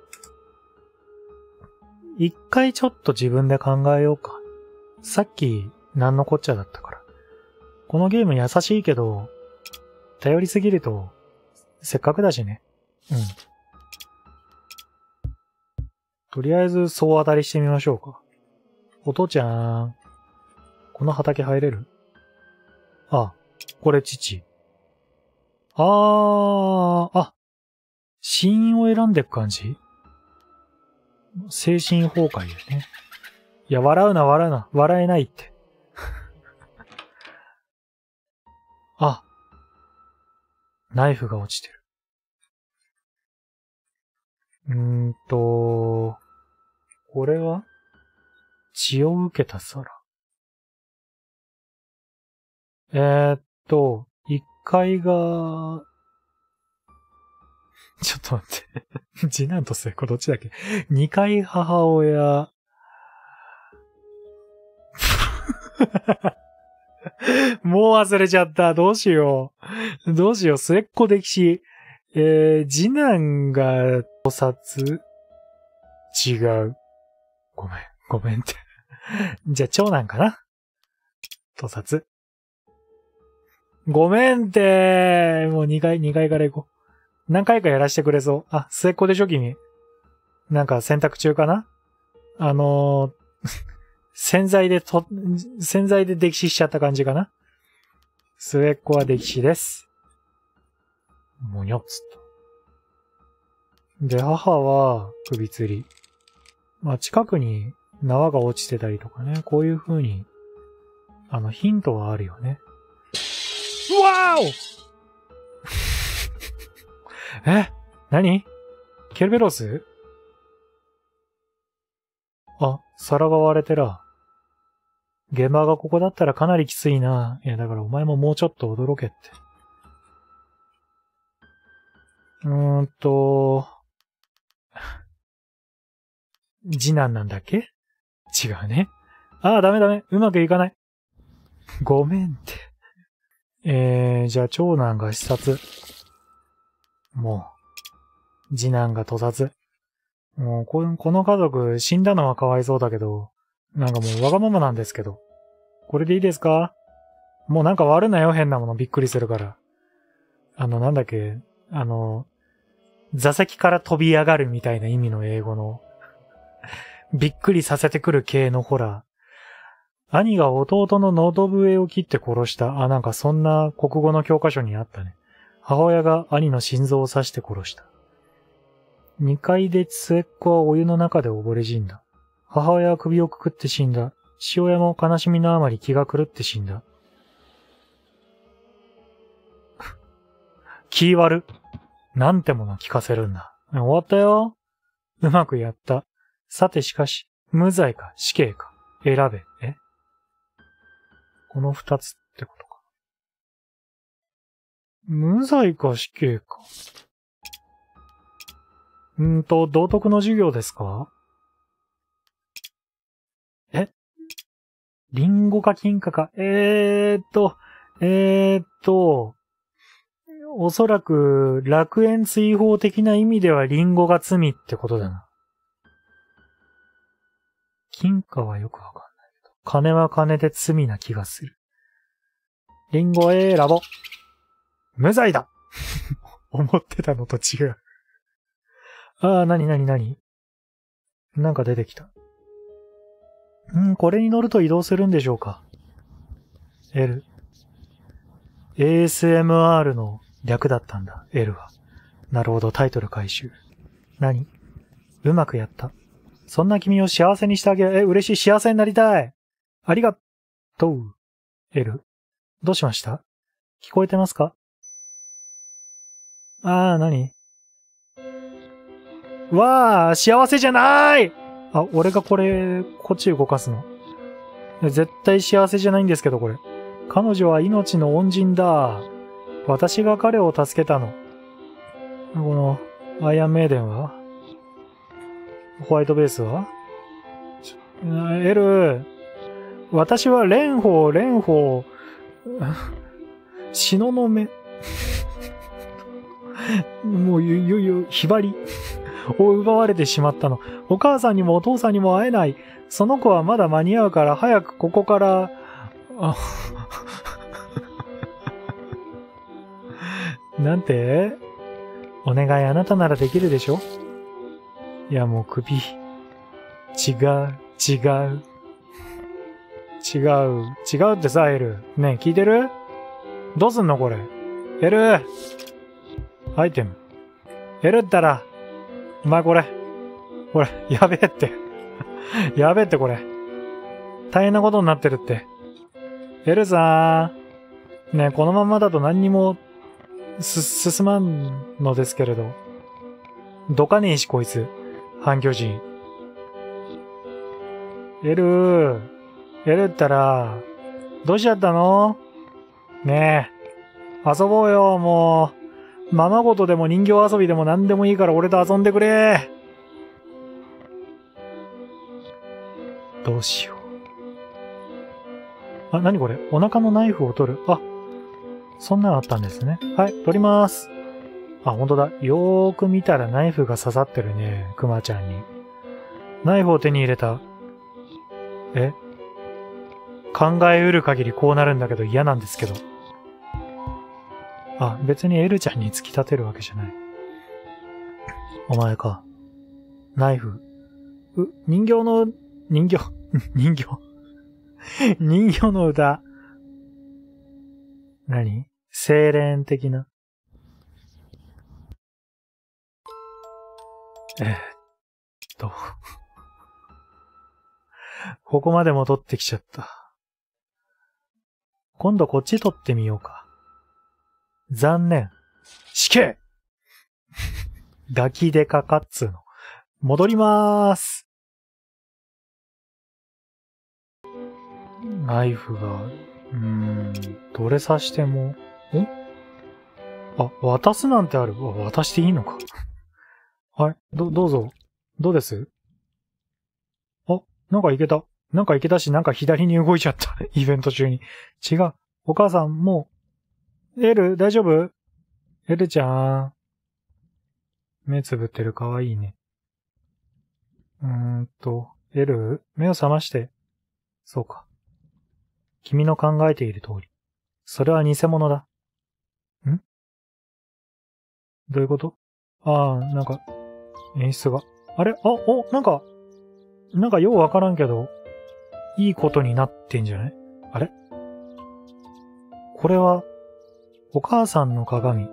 一回ちょっと自分で考えようか。さっき、なんのこっちゃだったから。このゲーム優しいけど、頼りすぎると、せっかくだしね。うん。とりあえず、総当たりしてみましょうか。お父ちゃん、この畑入れる？あ、これ父。死因を選んでいく感じ？精神崩壊だよね。いや、笑うな、笑えないって。あ、ナイフが落ちてる。これは血を受けた皿。1階が、ちょっと待って。次男と末っ子どっちだっけ？ 2 階母親。もう忘れちゃった。どうしよう。末っ子溺死。次男が屠殺。違う。ごめんって。じゃあ長男かな？屠殺。ごめんって。もう2階から行こう。何回かやらしてくれそう。あ、末っ子でしょ君。なんか選択中かな？洗剤で溺死しちゃった感じかな？末っ子は溺死です。もにょっつった。で、母は首吊り。まあ、近くに縄が落ちてたりとかね。こういう風に、ヒントはあるよね。うわー何？ケルベロス？あ、皿が割れてら。現場がここだったらかなりきついな。いや、だからお前ももうちょっと驚けって。次男なんだっけ？違うね。ああ、ダメ。うまくいかない。ごめんって。じゃあ長男が刺殺。もう、次男が屠殺。もうこの家族死んだのはかわいそうだけど、なんかもうわがままなんですけど。これでいいですか？もうなんか割るなよ、変なものびっくりするから。なんだっけ、座席から飛び上がるみたいな意味の英語の、びっくりさせてくる系のホラー。兄が弟の喉笛を切って殺した。あ、なんかそんな国語の教科書にあったね。母親が兄の心臓を刺して殺した。2階で末っ子はお湯の中で溺れ死んだ。母親は首をくくって死んだ。父親も悲しみのあまり気が狂って死んだ。気割る。なんてもの聞かせるんだ。終わったよ。うまくやった。さてしかし、無罪か死刑か。選べ。この2つってことか。無罪か死刑か。 道徳の授業ですか？リンゴか金貨か。おそらく楽園追放的な意味ではリンゴが罪ってことだな。金貨はよくわかんないけど。金は金で罪な気がする。リンゴ選ぼ。無罪だ思ってたのと違う。なになんか出てきた。これに乗ると移動するんでしょうか。L。ASMR の略だったんだ、L は。なるほど、タイトル回収。何？うまくやった。そんな君を幸せにしてあげる。嬉しい、幸せになりたい。ありがとう。L。どうしました？聞こえてますか？何？わあ、幸せじゃない！俺がこっち動かすの。絶対幸せじゃないんですけど、これ。彼女は命の恩人だ。私が彼を助けたの。この、アイアンメイデンは？ホワイトベースは？L。私は蓮舫。東雲。もう、ひばりを奪われてしまったの。お母さんにもお父さんにも会えない。その子はまだ間に合うから早くここから、なんて？お願い、あなたならできるでしょ？いや、もう首。違うってさ、エル。ねえ、聞いてる？どうすんのこれ。エル！アイテム。エルったら、お前これ、やべえって。やべえってこれ。大変なことになってるって。エルさーん。ねえ、このままだと何にも、進まんのですけれど。どかねえし、こいつ。反巨人。エルったら、どうしちゃったの？ねえ、遊ぼうよ、もう。ままごとでも人形遊びでも何でもいいから俺と遊んでくれ。どうしよう。何これ？お腹のナイフを取る。そんなのあったんですね。はい、取ります。ほんとだ。よーく見たらナイフが刺さってるね。クマちゃんに。ナイフを手に入れた。考えうる限りこうなるんだけど嫌なんですけど。別にエルちゃんに突き立てるわけじゃない。お前か。ナイフ。人形の歌。何？精錬的な。ここまで戻ってきちゃった。今度こっち取ってみようか。残念。死刑ガキデカカっつーの。戻りまーす。ナイフが、どれ刺しても、渡すなんてある。渡していいのか。はい、どうぞ。どうです？なんかいけた。なんかいけたし、なんか左に動いちゃった。イベント中に。違う。お母さん、もう、エル、大丈夫？エルちゃん。目つぶってる。かわいいね。エル、目を覚まして。そうか。君の考えている通り。それは偽物だ。ん？どういうこと？なんか、演出が。あれ？なんかようわからんけど、いいことになってんじゃない？あれ？これは、お母さんの鏡。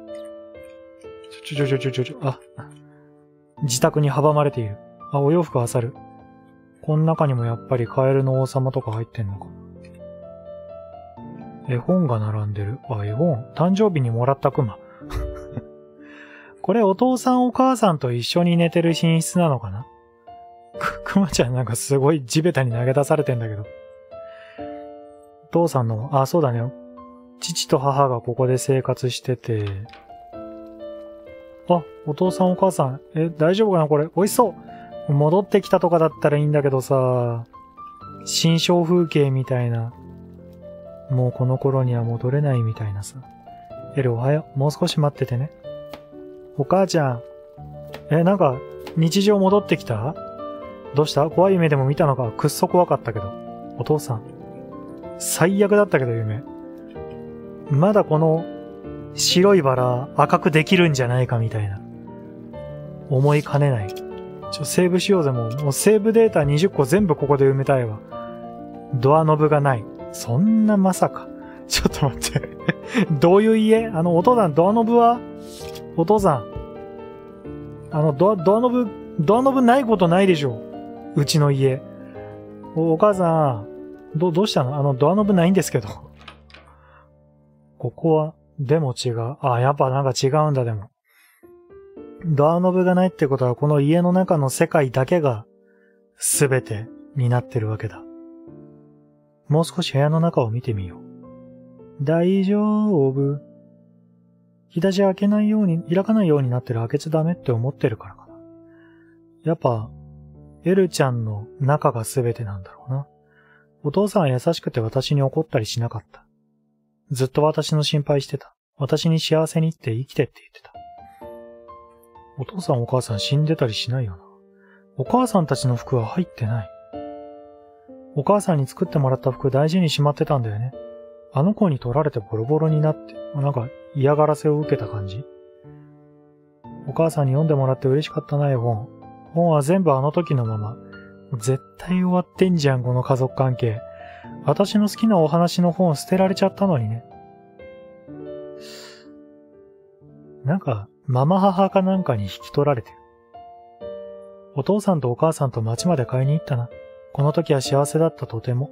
自宅に阻まれている。お洋服あさる。この中にもやっぱりカエルの王様とか入ってんのか。絵本が並んでる。絵本。誕生日にもらったクマ。これお父さんお母さんと一緒に寝てる寝室なのかな？クマちゃんなんかすごい地べたに投げ出されてんだけど。お父さんの、そうだね。父と母がここで生活してて。 あ、お父さんお母さん。大丈夫かなこれ。美味しそう。戻ってきたとかだったらいいんだけどさ、新象風景みたいな。もうこの頃には戻れないみたいなさ。エルおはよう。もう少し待っててね。お母ちゃん。なんか、日常戻ってきた？どうした？怖い夢でも見たのか？くっそ怖かったけど。お父さん。最悪だったけど夢。まだこの白いバラ赤くできるんじゃないかみたいな。思いかねない。セーブしようぜもうセーブデータ20個全部ここで埋めたいわ。ドアノブがない。そんなまさか。ちょっと待って。どういう家？お父さん、ドアノブは？お父さん。ドアノブないことないでしょ。うちの家。お母さん、どうしたの？ドアノブないんですけど。ここは、でも違う。やっぱなんか違うんだでも。ドアノブがないってことはこの家の中の世界だけが全てになってるわけだ。もう少し部屋の中を見てみよう。大丈夫。日差し開かないようになってる開けちゃダメって思ってるからかな。やっぱ、エルちゃんの中が全てなんだろうな。お父さんは優しくて私に怒ったりしなかった。ずっと私の心配してた。私に幸せにって生きてって言ってた。お父さんお母さん死んでたりしないよな。お母さんたちの服は入ってない。お母さんに作ってもらった服大事にしまってたんだよね。あの子に取られてボロボロになって、なんか嫌がらせを受けた感じ。お母さんに読んでもらって嬉しかったな、絵本。本は全部あの時のまま。絶対終わってんじゃん、この家族関係。私の好きなお話の本捨てられちゃったのにね。なんか、ママ母かなんかに引き取られてる。お父さんとお母さんと町まで買いに行ったな。この時は幸せだったとても。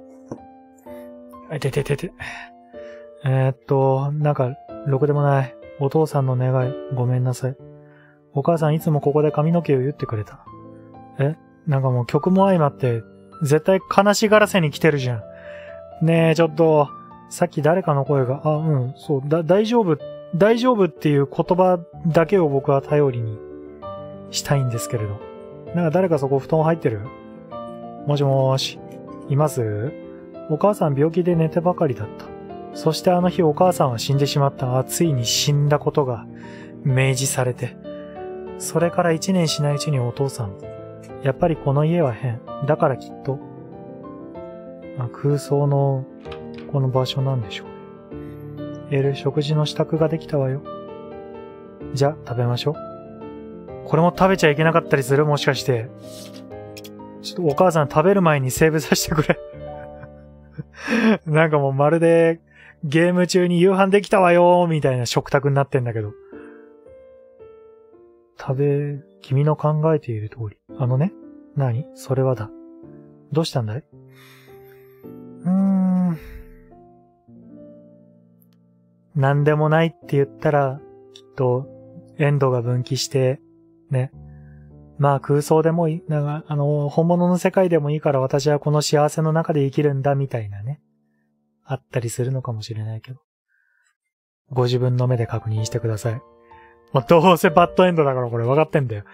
なんか、ろくでもない。お父さんの願い、ごめんなさい。お母さんいつもここで髪の毛を言ってくれた。なんかもう曲も相まって、絶対悲しがらせに来てるじゃん。ねえ、ちょっと、さっき誰かの声が、そう、大丈夫っていう言葉だけを僕は頼りにしたいんですけれど。なんか誰かそこ布団入ってる？もしもーし、います？お母さん病気で寝てばかりだった。そしてあの日お母さんは死んでしまった。ついに死んだことが明示されて。それから1年しないうちにお父さん。やっぱりこの家は変。だからきっと。空想のこの場所なんでしょう。食事の支度ができたわよ。じゃあ食べましょう。これも食べちゃいけなかったりする？もしかして。ちょっとお母さん食べる前にセーブさせてくれ。なんかもうまるでゲーム中に夕飯できたわよみたいな食卓になってんだけど。君の考えている通り。何？それはだ。どうしたんだい？なんでもないって言ったら、きっと、エンドが分岐して、ね。空想でもいい。本物の世界でもいいから私はこの幸せの中で生きるんだみたいなね。あったりするのかもしれないけど。ご自分の目で確認してください。どうせバッドエンドだからこれ分かってんだよ。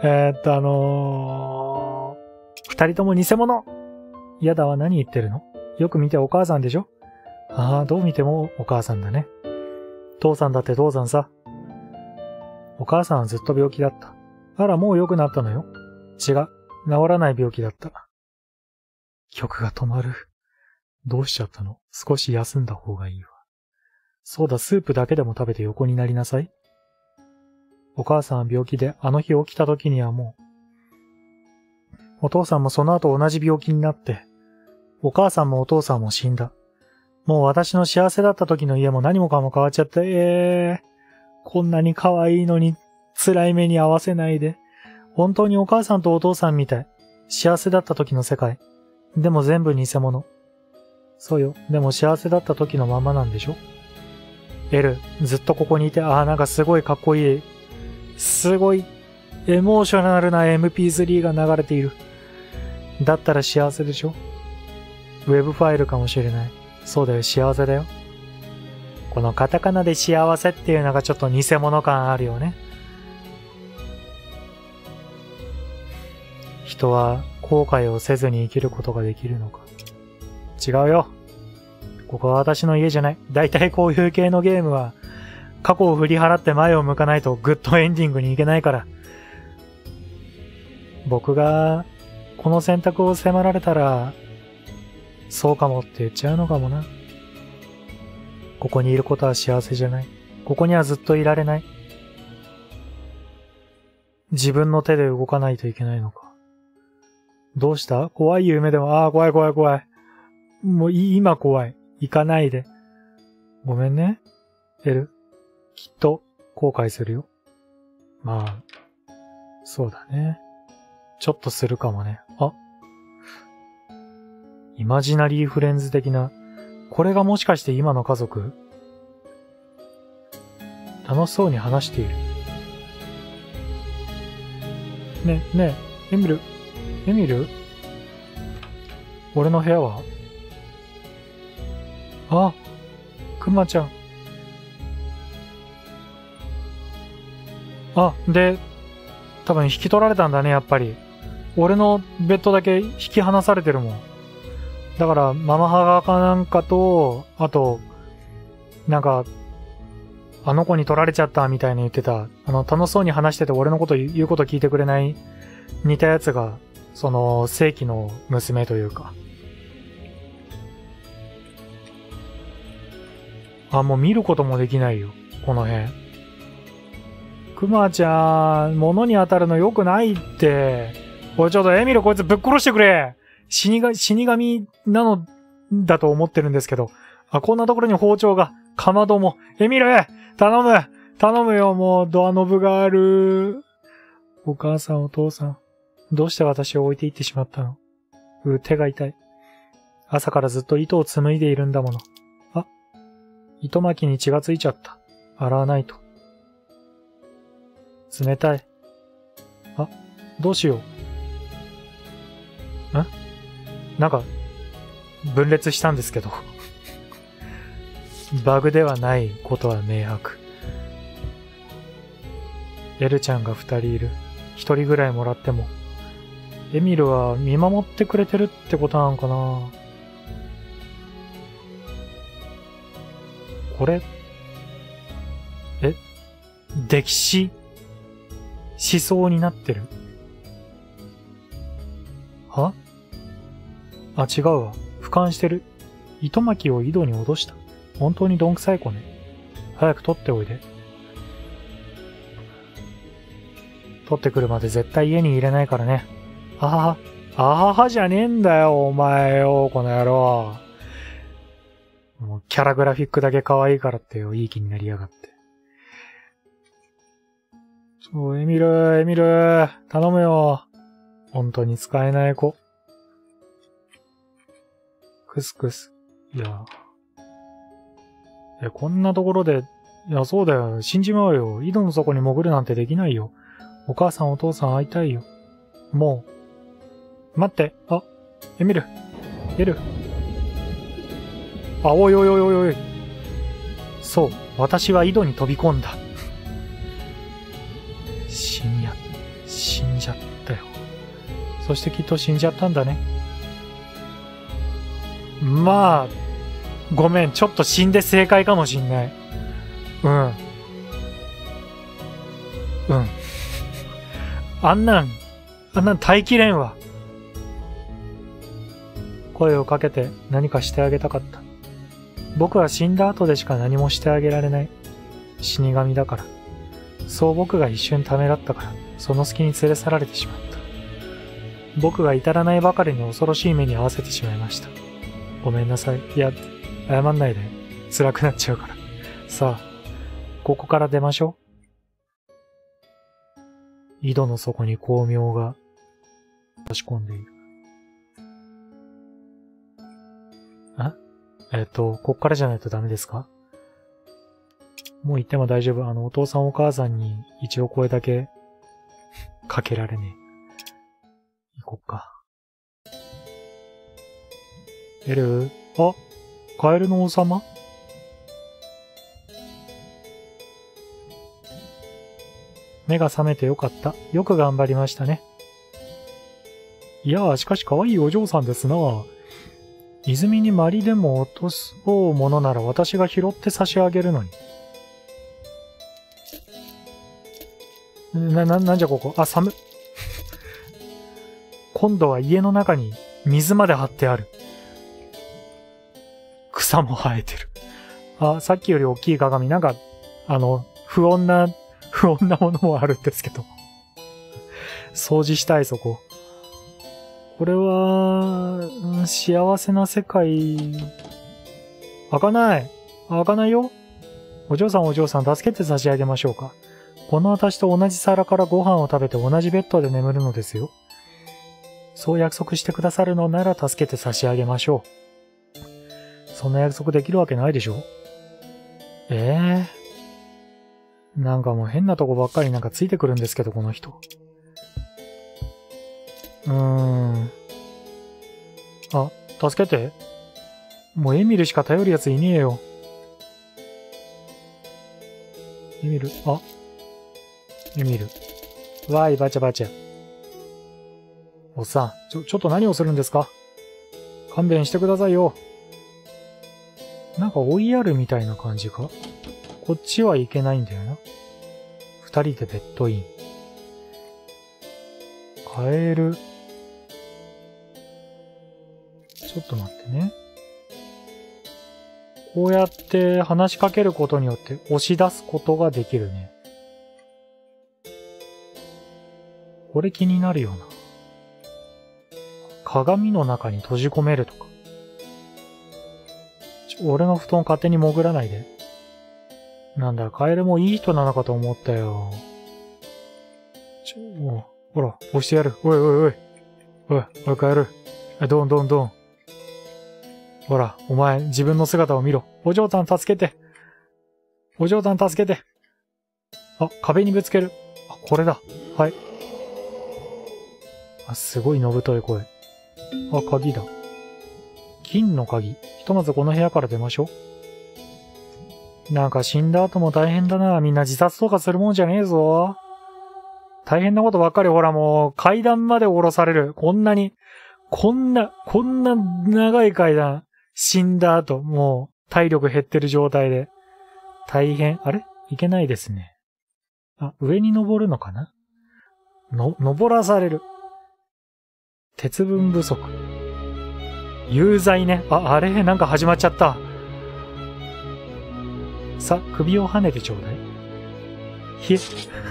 二人とも偽物！やだわ、何言ってるの？よく見てお母さんでしょ？どう見てもお母さんだね。父さんだって父さんさ。お母さんはずっと病気だった。もう良くなったのよ。違う。治らない病気だった。曲が止まる。どうしちゃったの？少し休んだ方がいいわ。そうだ、スープだけでも食べて横になりなさい。お母さんは病気で、あの日起きた時にはもう、お父さんもその後同じ病気になって、お母さんもお父さんも死んだ。もう私の幸せだった時の家も何もかも変わっちゃって、こんなに可愛いのに辛い目に合わせないで。本当にお母さんとお父さんみたい。幸せだった時の世界。でも全部偽物。そうよ。でも幸せだった時のままなんでしょ？エル、ずっとここにいて、なんかすごいかっこいい。すごい、エモーショナルな MP3 が流れている。だったら幸せでしょ？ウェブファイルかもしれない。そうだよ、幸せだよ。このカタカナで幸せっていうのがちょっと偽物感あるよね。 人は後悔をせずに生きることができるのか。違うよ。ここは私の家じゃない。だいたいこういう系のゲームは、過去を振り払って前を向かないとグッドエンディングに行けないから。僕が、この選択を迫られたら、そうかもって言っちゃうのかもな。ここにいることは幸せじゃない。ここにはずっといられない。自分の手で動かないといけないのか。どうした？怖い夢でも、怖い怖い怖い。もう今怖い。行かないで。ごめんね。エル。きっと後悔するよ。まあ、そうだね。ちょっとするかもね。イマジナリーフレンズ的な。これがもしかして今の家族？楽しそうに話している。ねえ、エミル俺の部屋は？クマちゃん。で、多分引き取られたんだね、やっぱり。俺のベッドだけ引き離されてるもん。だから、ママ母かなんかと、あと、なんか、あの子に取られちゃったみたいに言ってた、楽しそうに話してて俺のこと言うこと聞いてくれない似たやつが、その、正規の娘というか。もう見ることもできないよ、この辺。クマちゃん、物に当たるの良くないって。おい、ちょっとエミルこいつぶっ殺してくれ。死神なのだと思ってるんですけど。こんなところに包丁が。かまども。エミル頼むよ、もうドアノブがある。お母さんお父さん。どうして私を置いていってしまったの？手が痛い。朝からずっと糸を紡いでいるんだもの。糸巻きに血がついちゃった。洗わないと。冷たい。どうしよう。なんか、分裂したんですけど。バグではないことは明白。エルちゃんが2人いる。1人ぐらいもらっても。エミルは見守ってくれてるってことなのかな？これ、溺死しそうになってる？違うわ。俯瞰してる。糸巻きを井戸に脅した。本当にどんくさい子ね。早く取っておいで。取ってくるまで絶対家に入れないからね。あははじゃねえんだよ、お前よ、この野郎。もうキャラグラフィックだけ可愛いからってよ、いい気になりやがって。エミル、頼むよ。本当に使えない子。クスクス。いや。こんなところで、そうだよ、死んじまうよ。井戸の底に潜るなんてできないよ。お母さんお父さん会いたいよ。もう。待って。エミル。おい。そう、私は井戸に飛び込んだ。死んじゃったよ。そしてきっと死んじゃったんだね。まあ、ごめん、ちょっと死んで正解かもしんない。あんなん耐えきれんわ。声をかけて何かしてあげたかった。僕は死んだ後でしか何もしてあげられない。死神だから。そう僕が一瞬ためらったから、その隙に連れ去られてしまった。僕が至らないばかりに恐ろしい目に遭わせてしまいました。ごめんなさい。いや、謝んないで。辛くなっちゃうから。さあ、ここから出ましょう。井戸の底に光明が差し込んでいる。こっからじゃないとダメですか？もう行っても大丈夫。お父さんお母さんに一応声だけかけられねえ。行こっか。エル？カエルの王様？目が覚めてよかった。よく頑張りましたね。 いやー、しかし可愛いお嬢さんですな。泉にまりでも落とそうものなら私が拾って差し上げるのに。なんじゃここ。あ、寒っ。今度は家の中に水まで張ってある。草も生えてる。あ、さっきより大きい鏡。なんか、不穏なものもあるんですけど。掃除したい、そこ。これは、幸せな世界。開かない。開かないよ。お嬢さん、助けて差し上げましょうか。この私と同じ皿からご飯を食べて同じベッドで眠るのですよ。そう約束してくださるのなら助けて差し上げましょう。そんな約束できるわけないでしょ。なんかもう変なとこばっかりなんかついてくるんですけど、この人。あ、助けて。もうエミルしか頼るやついねえよ。エミル。わーい、バチャ。おっさん、ちょっと何をするんですか？勘弁してくださいよ。なんか追いやるみたいな感じか？こっちはいけないんだよな。二人でベッドイン。カエル。ちょっと待ってね。こうやって話しかけることによって押し出すことができるね。これ気になるよな。鏡の中に閉じ込めるとか。俺の布団勝手に潜らないで。なんだ、カエルもいい人なのかと思ったよ。ほら、押してやる。おい、カエル。ドン。ほら、お前、自分の姿を見ろ。お嬢さん助けて。あ、壁にぶつける。あ、これだ。はい。あ、すごいのぶとい声。あ、鍵だ。金の鍵。ひとまずこの部屋から出ましょう。なんか死んだ後も大変だな。みんな自殺とかするもんじゃねえぞ。大変なことばっかり。ほらもう階段まで降ろされる。こんな長い階段。死んだ後、もう体力減ってる状態で。大変。あれ？いけないですね。あ、上に登るのかな？登らされる。鉄分不足。有罪ね。あれなんか始まっちゃった。さ、首を跳ねてちょうだい。ひえ。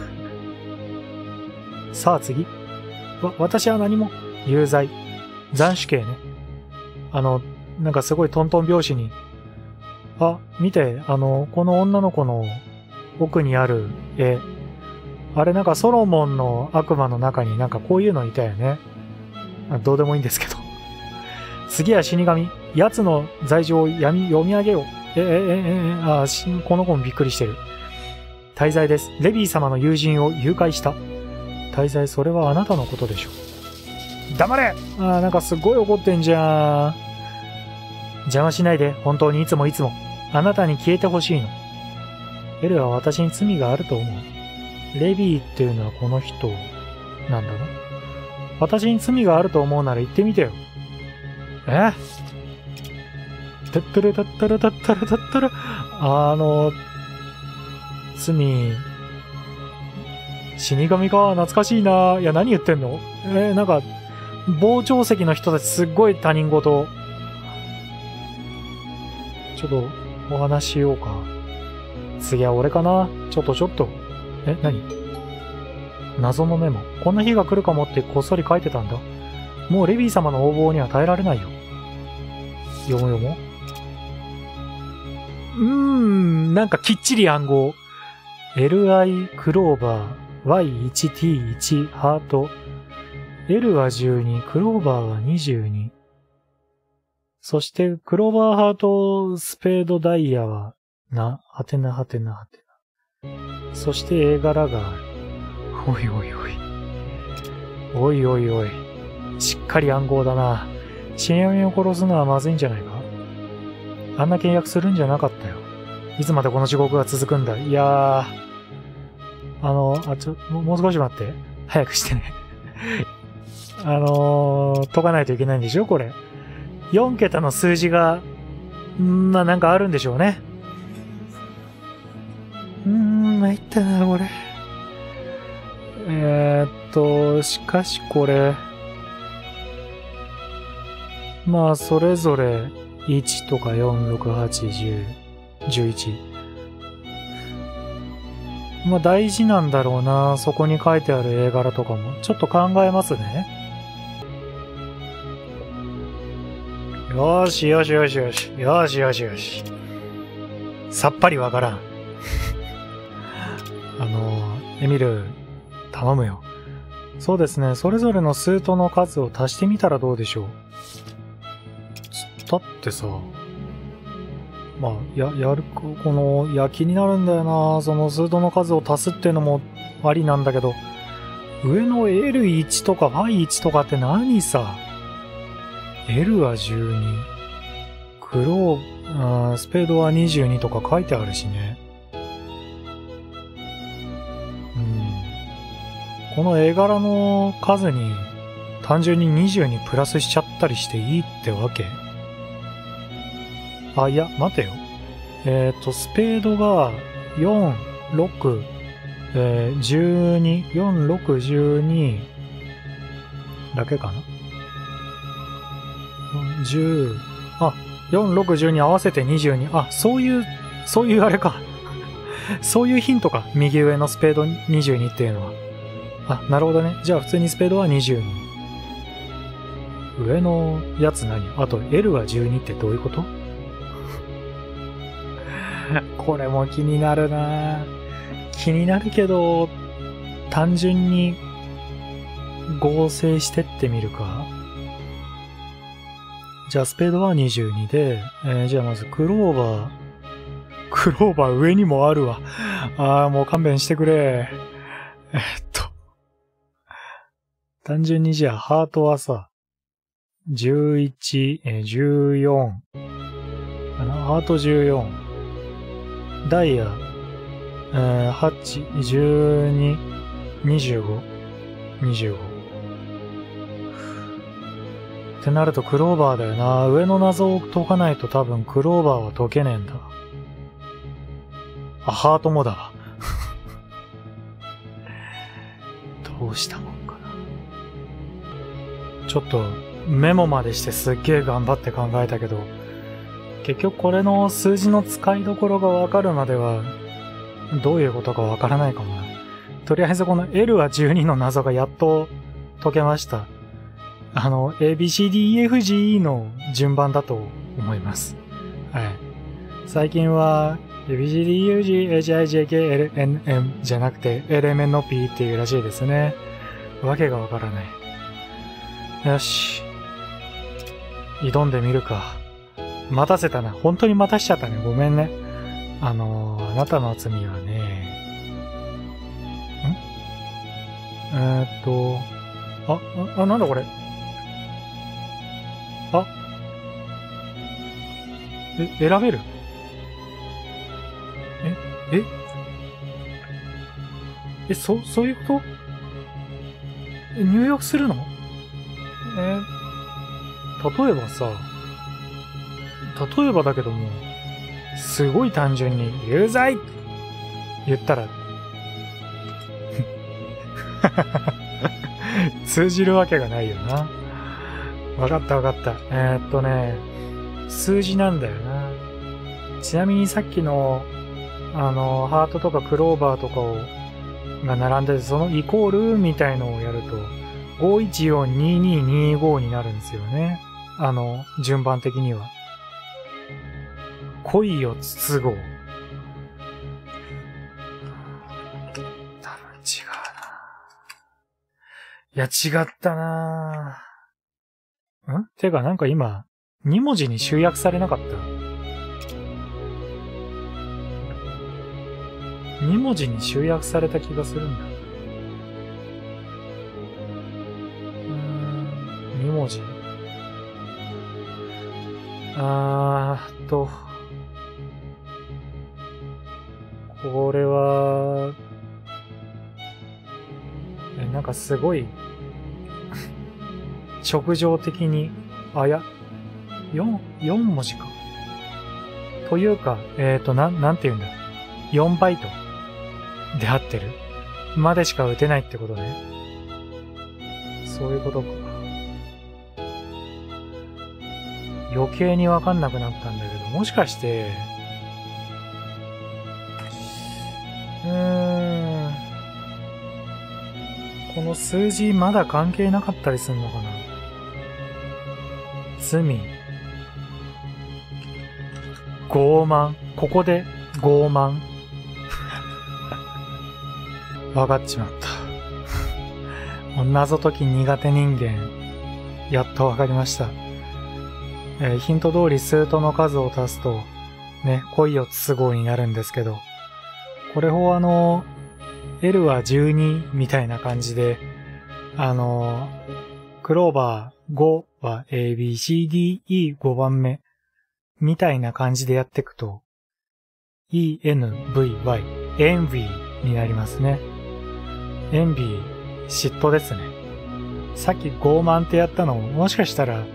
さあ次。私は何も。有罪。斬首刑ね。なんかすごいトントン拍子に。あ、見て、この女の子の奥にある絵。あれなんかソロモンの悪魔の中になんかこういうのいたよね。どうでもいいんですけど。次は死神。奴の罪状を読み上げよう。この子もびっくりしてる。大罪です。レビー様の友人を誘拐した。大罪、それはあなたのことでしょう。黙れ！なんかすごい怒ってんじゃん。邪魔しないで、本当にいつも。あなたに消えてほしいの。エルは私に罪があると思う。レビーっていうのはこの人なんだな。私に罪があると思うなら言ってみてよ。たったら。罪。死神か、懐かしいな。いや、何言ってんの？なんか、傍聴席の人たちすっごい他人事。ちょっと、お話しようか。次は俺かな。ちょっと。何？謎のメモ。こんな日が来るかもってこっそり書いてたんだ。もうレビー様の横暴には耐えられないよ。読もなんかきっちり暗号。LI クローバー、Y1T1 ハート。L は12、クローバーは22。そして、クローバーハートスペードダイヤは、はてな。そして絵柄がある。おい。しっかり暗号だな。死神を殺すのはまずいんじゃないか？あんな契約するんじゃなかったよ。いつまでこの地獄が続くんだ。いやー。もう少し待って。早くしてね。 解かないといけないんでしょこれ。4桁の数字が、まあなんかあるんでしょうね。参ったな、これ。しかしこれ、まあそれぞれ1とか4、6、8、10、11。まあ大事なんだろうな。そこに書いてある絵柄とかも。ちょっと考えますね。よしよしよしよし。よしよしよし。さっぱりわからん。エミル、頼むよ。そうですね。それぞれのスートの数を足してみたらどうでしょう。だってさ、まあ、気になるんだよな。そのスートの数を足すっていうのもありなんだけど、上の L1 とか Y1 とかって何さ。L は12、スペードは22とか書いてあるしね。この絵柄の数に単純に20にプラスしちゃったりしていいってわけ？あ、いや、待てよ。スペードが4、6、12、4、6、12だけかな？ 10、あ、4、6、12合わせて22。あ、そういうあれか。そういうヒントか。右上のスペード22っていうのは。あ、なるほどね。じゃあ普通にスペードは22。上のやつ何？あと L が12ってどういうこと？これも気になるな。気になるけど、単純に合成してってみるか。じゃあスペードは22で、じゃあまずクローバー上にもあるわ。もう勘弁してくれ。単純にじゃあハートはさ、11、14、ハート14、ダイヤ、8、12、25、25。ってなるとクローバーだよな。上の謎を解かないと多分クローバーは解けねえんだ。あ、ハートもだわ。どうしたもんかな。ちょっとメモまでしてすっげえ頑張って考えたけど、結局これの数字の使いどころがわかるまでは、どういうことかわからないかもな。とりあえずこの L は12の謎がやっと解けました。ABCDEFG の順番だと思います。はい。最近は ABCDEFGHIJKLNM じゃなくて LMNP っていうらしいですね。わけがわからない。よし。挑んでみるか。待たせたな。本当に待たしちゃったね。ごめんね。あなたの罪はね。なんだこれ。あ、選べる？そういうこと？入力するの？例えばだけども、すごい単純に、有罪言ったら、通じるわけがないよな。わかった。数字なんだよな。ちなみにさっきの、ハートとかクローバーとかが並んでて、そのイコールみたいのをやると、5142225になるんですよね。順番的には。恋よ筒香。多分違うな。いや、違ったな。てかなんか今、2文字に集約されなかった？ 2 文字に集約された気がするんだ。2文字。これは、なんかすごい直情的に、4文字か。というか、なんて言うんだ。4バイトで合ってるまでしか打てないってことね。そういうことか。余計にわかんなくなったんだけど、もしかして、この数字まだ関係なかったりすんのかな。罪。傲慢。ここで傲慢。わかっちまった。謎解き苦手人間。やっとわかりました。ヒント通り数との数を足すと、ね、恋をつ号になるんですけど、これをL は12みたいな感じで、クローバー5は A、B、C、D、E5 番目みたいな感じでやっていくと E、N、V、Y、Envy になりますね。Envy、嫉妬ですね。さっき傲慢ってやったのもしかしたら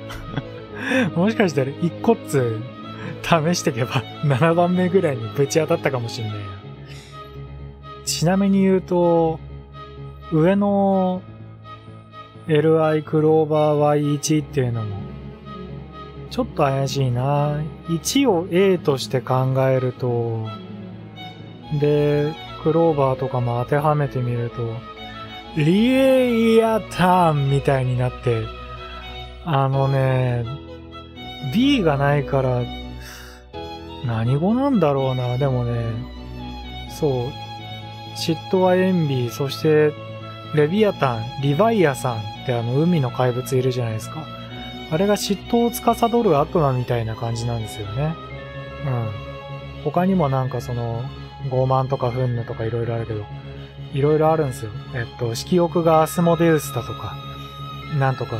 一個っつ試していけば7番目ぐらいにぶち当たったかもしんないな。ちなみに言うと、上の LI クローバー Y1 っていうのもちょっと怪しいな。1を A として考えると、で、クローバーとかも当てはめてみると、リエイアターンみたいになって、B がないから、何語なんだろうな。でもね、そう、嫉妬はエンビー、そしてレビアタン、リヴァイアさんって海の怪物いるじゃないですか。あれが嫉妬を司る悪魔みたいな感じなんですよね。他にもなんか傲慢とか憤怒とかいろいろあるけど、いろいろあるんですよ。色欲がアスモデウスだとか、なんとか、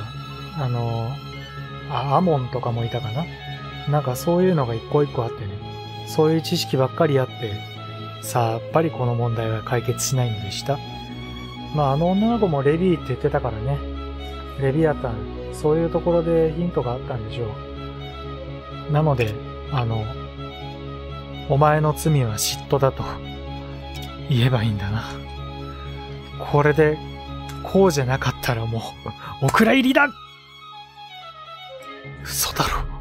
アモンとかもいたかな。なんかそういうのが一個一個あってね。そういう知識ばっかりあって、さっぱりこの問題は解決しないのでした。まあ女の子もレビーって言ってたからね。レビアタン、そういうところでヒントがあったんでしょう。なので、お前の罪は嫉妬だと言えばいいんだな。これで、こうじゃなかったらもう、お蔵入りだ！嘘だろ。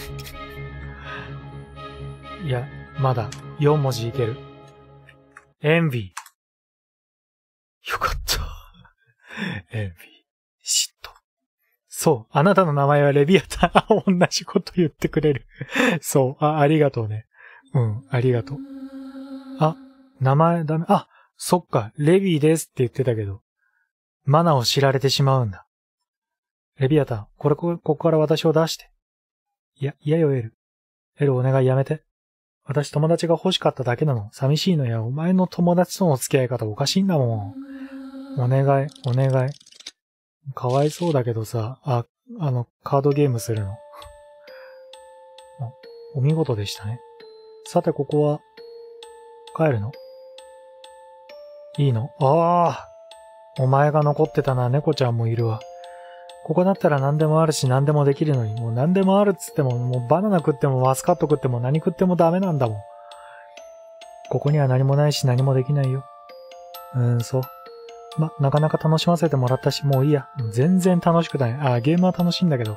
いや、まだ4文字いける。エンビー。よかった。エンビー。嫉妬。そう。あなたの名前はレビアタン。同じこと言ってくれる。そう。ありがとうね。ありがとう。名前ダメ。そっか。レビーですって言ってたけど。マナを知られてしまうんだ。レビアタン、ここから私を出して。いやよ、エル。エルお願いやめて。私友達が欲しかっただけなの。寂しいのや、お前の友達との付き合い方おかしいんだもん。お願い。かわいそうだけどさ、カードゲームするの。お見事でしたね。さて、ここは、帰るの？いいの？お前が残ってたな、猫ちゃんもいるわ。ここだったら何でもあるし何でもできるのに、もう何でもあるっつっても、もうバナナ食ってもマスカット食っても何食ってもダメなんだもん。ここには何もないし何もできないよ。そう。なかなか楽しませてもらったし、もういいや。全然楽しくない。ゲームは楽しいんだけど、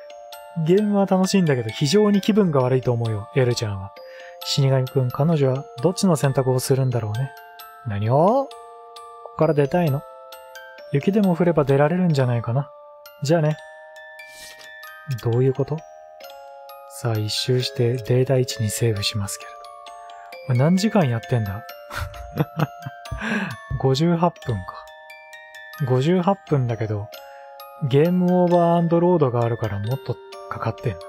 非常に気分が悪いと思うよ、エルちゃんは。死神くん、彼女はどっちの選択をするんだろうね。何を？ここから出たいの？雪でも降れば出られるんじゃないかな。じゃあね。どういうこと？さあ一周してデータ1にセーブしますけれど。これ何時間やってんだ？ 58 分か。58分だけど、ゲームオーバー&ロードがあるからもっとかかってんだ。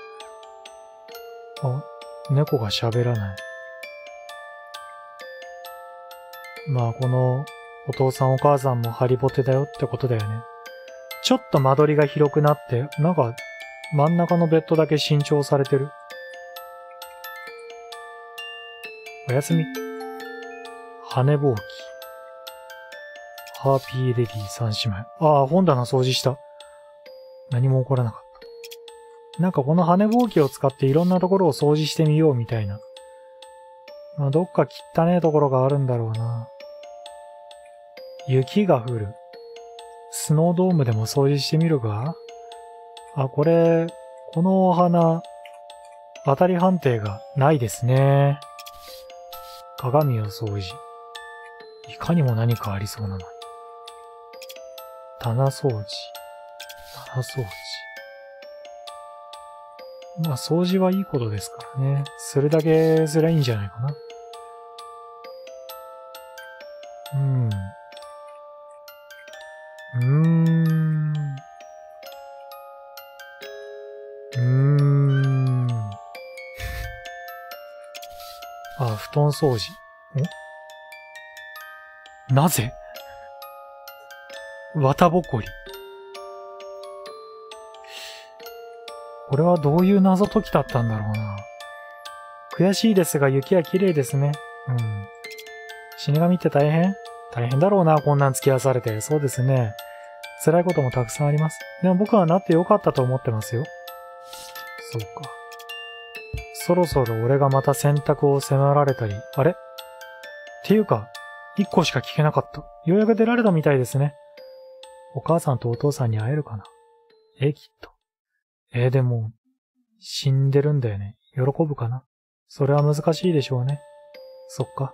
猫が喋らない。まあこのお父さんお母さんもハリボテだよってことだよね。ちょっと間取りが広くなって、なんか真ん中のベッドだけ新調されてる。おやすみ。羽ぼうき。ハーピーレディ3姉妹。本棚掃除した。 何も起こらなかった。なんかこの羽ぼうきを使っていろんなところを掃除してみようみたいな。まあ、どっか汚ねえところがあるんだろうな。雪が降る。スノードームでも掃除してみるか？あ、このお花、当たり判定がないですね。鏡を掃除。いかにも何かありそうなのに。棚掃除。まあ、掃除はいいことですからね。するだけすりゃいいんじゃないかな。あ、布団掃除。なぜ綿ぼこり。これはどういう謎解きだったんだろうな。悔しいですが雪は綺麗ですね。死神って大変だろうな、こんなん付き合わされて。そうですね。辛いこともたくさんあります。でも僕はなってよかったと思ってますよ。そうか。そろそろ俺がまた選択を迫られたり、あれっていうか、1個しか聞けなかった。ようやく出られたみたいですね。お母さんとお父さんに会えるかな？きっと。でも、死んでるんだよね。喜ぶかな？それは難しいでしょうね。そっか。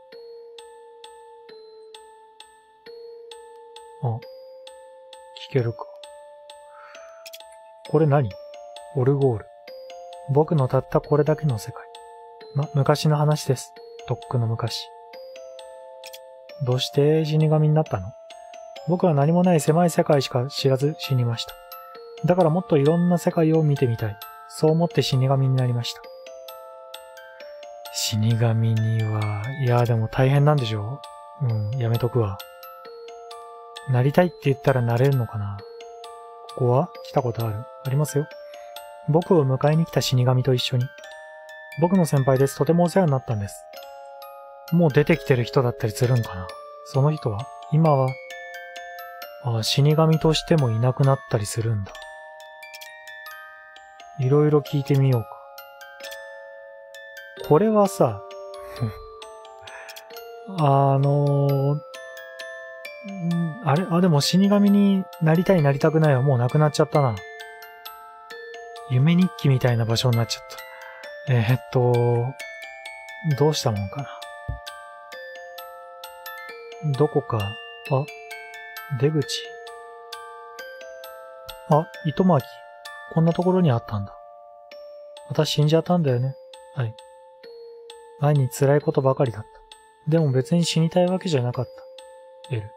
あ、聞けるか。これ何？オルゴール。僕のたったこれだけの世界。昔の話です。とっくの昔。どうして死神になったの？僕は何もない狭い世界しか知らず死にました。だからもっといろんな世界を見てみたい。そう思って死神になりました。死神には、いやでも大変なんでしょ？やめとくわ。なりたいって言ったらなれるのかな？ここは来たことありますよ。僕を迎えに来た死神と一緒に。僕の先輩です。とてもお世話になったんです。もう出てきてる人だったりするんかな？その人は今は、死神としてもいなくなったりするんだ。いろいろ聞いてみようか。これはさ、でも死神になりたいなりたくないはもうなくなっちゃったな。夢日記みたいな場所になっちゃった。どうしたもんかな。どこか、出口。糸巻き。こんなところにあったんだ。私死んじゃったんだよね。はい。前に辛いことばかりだった。でも別に死にたいわけじゃなかった。L。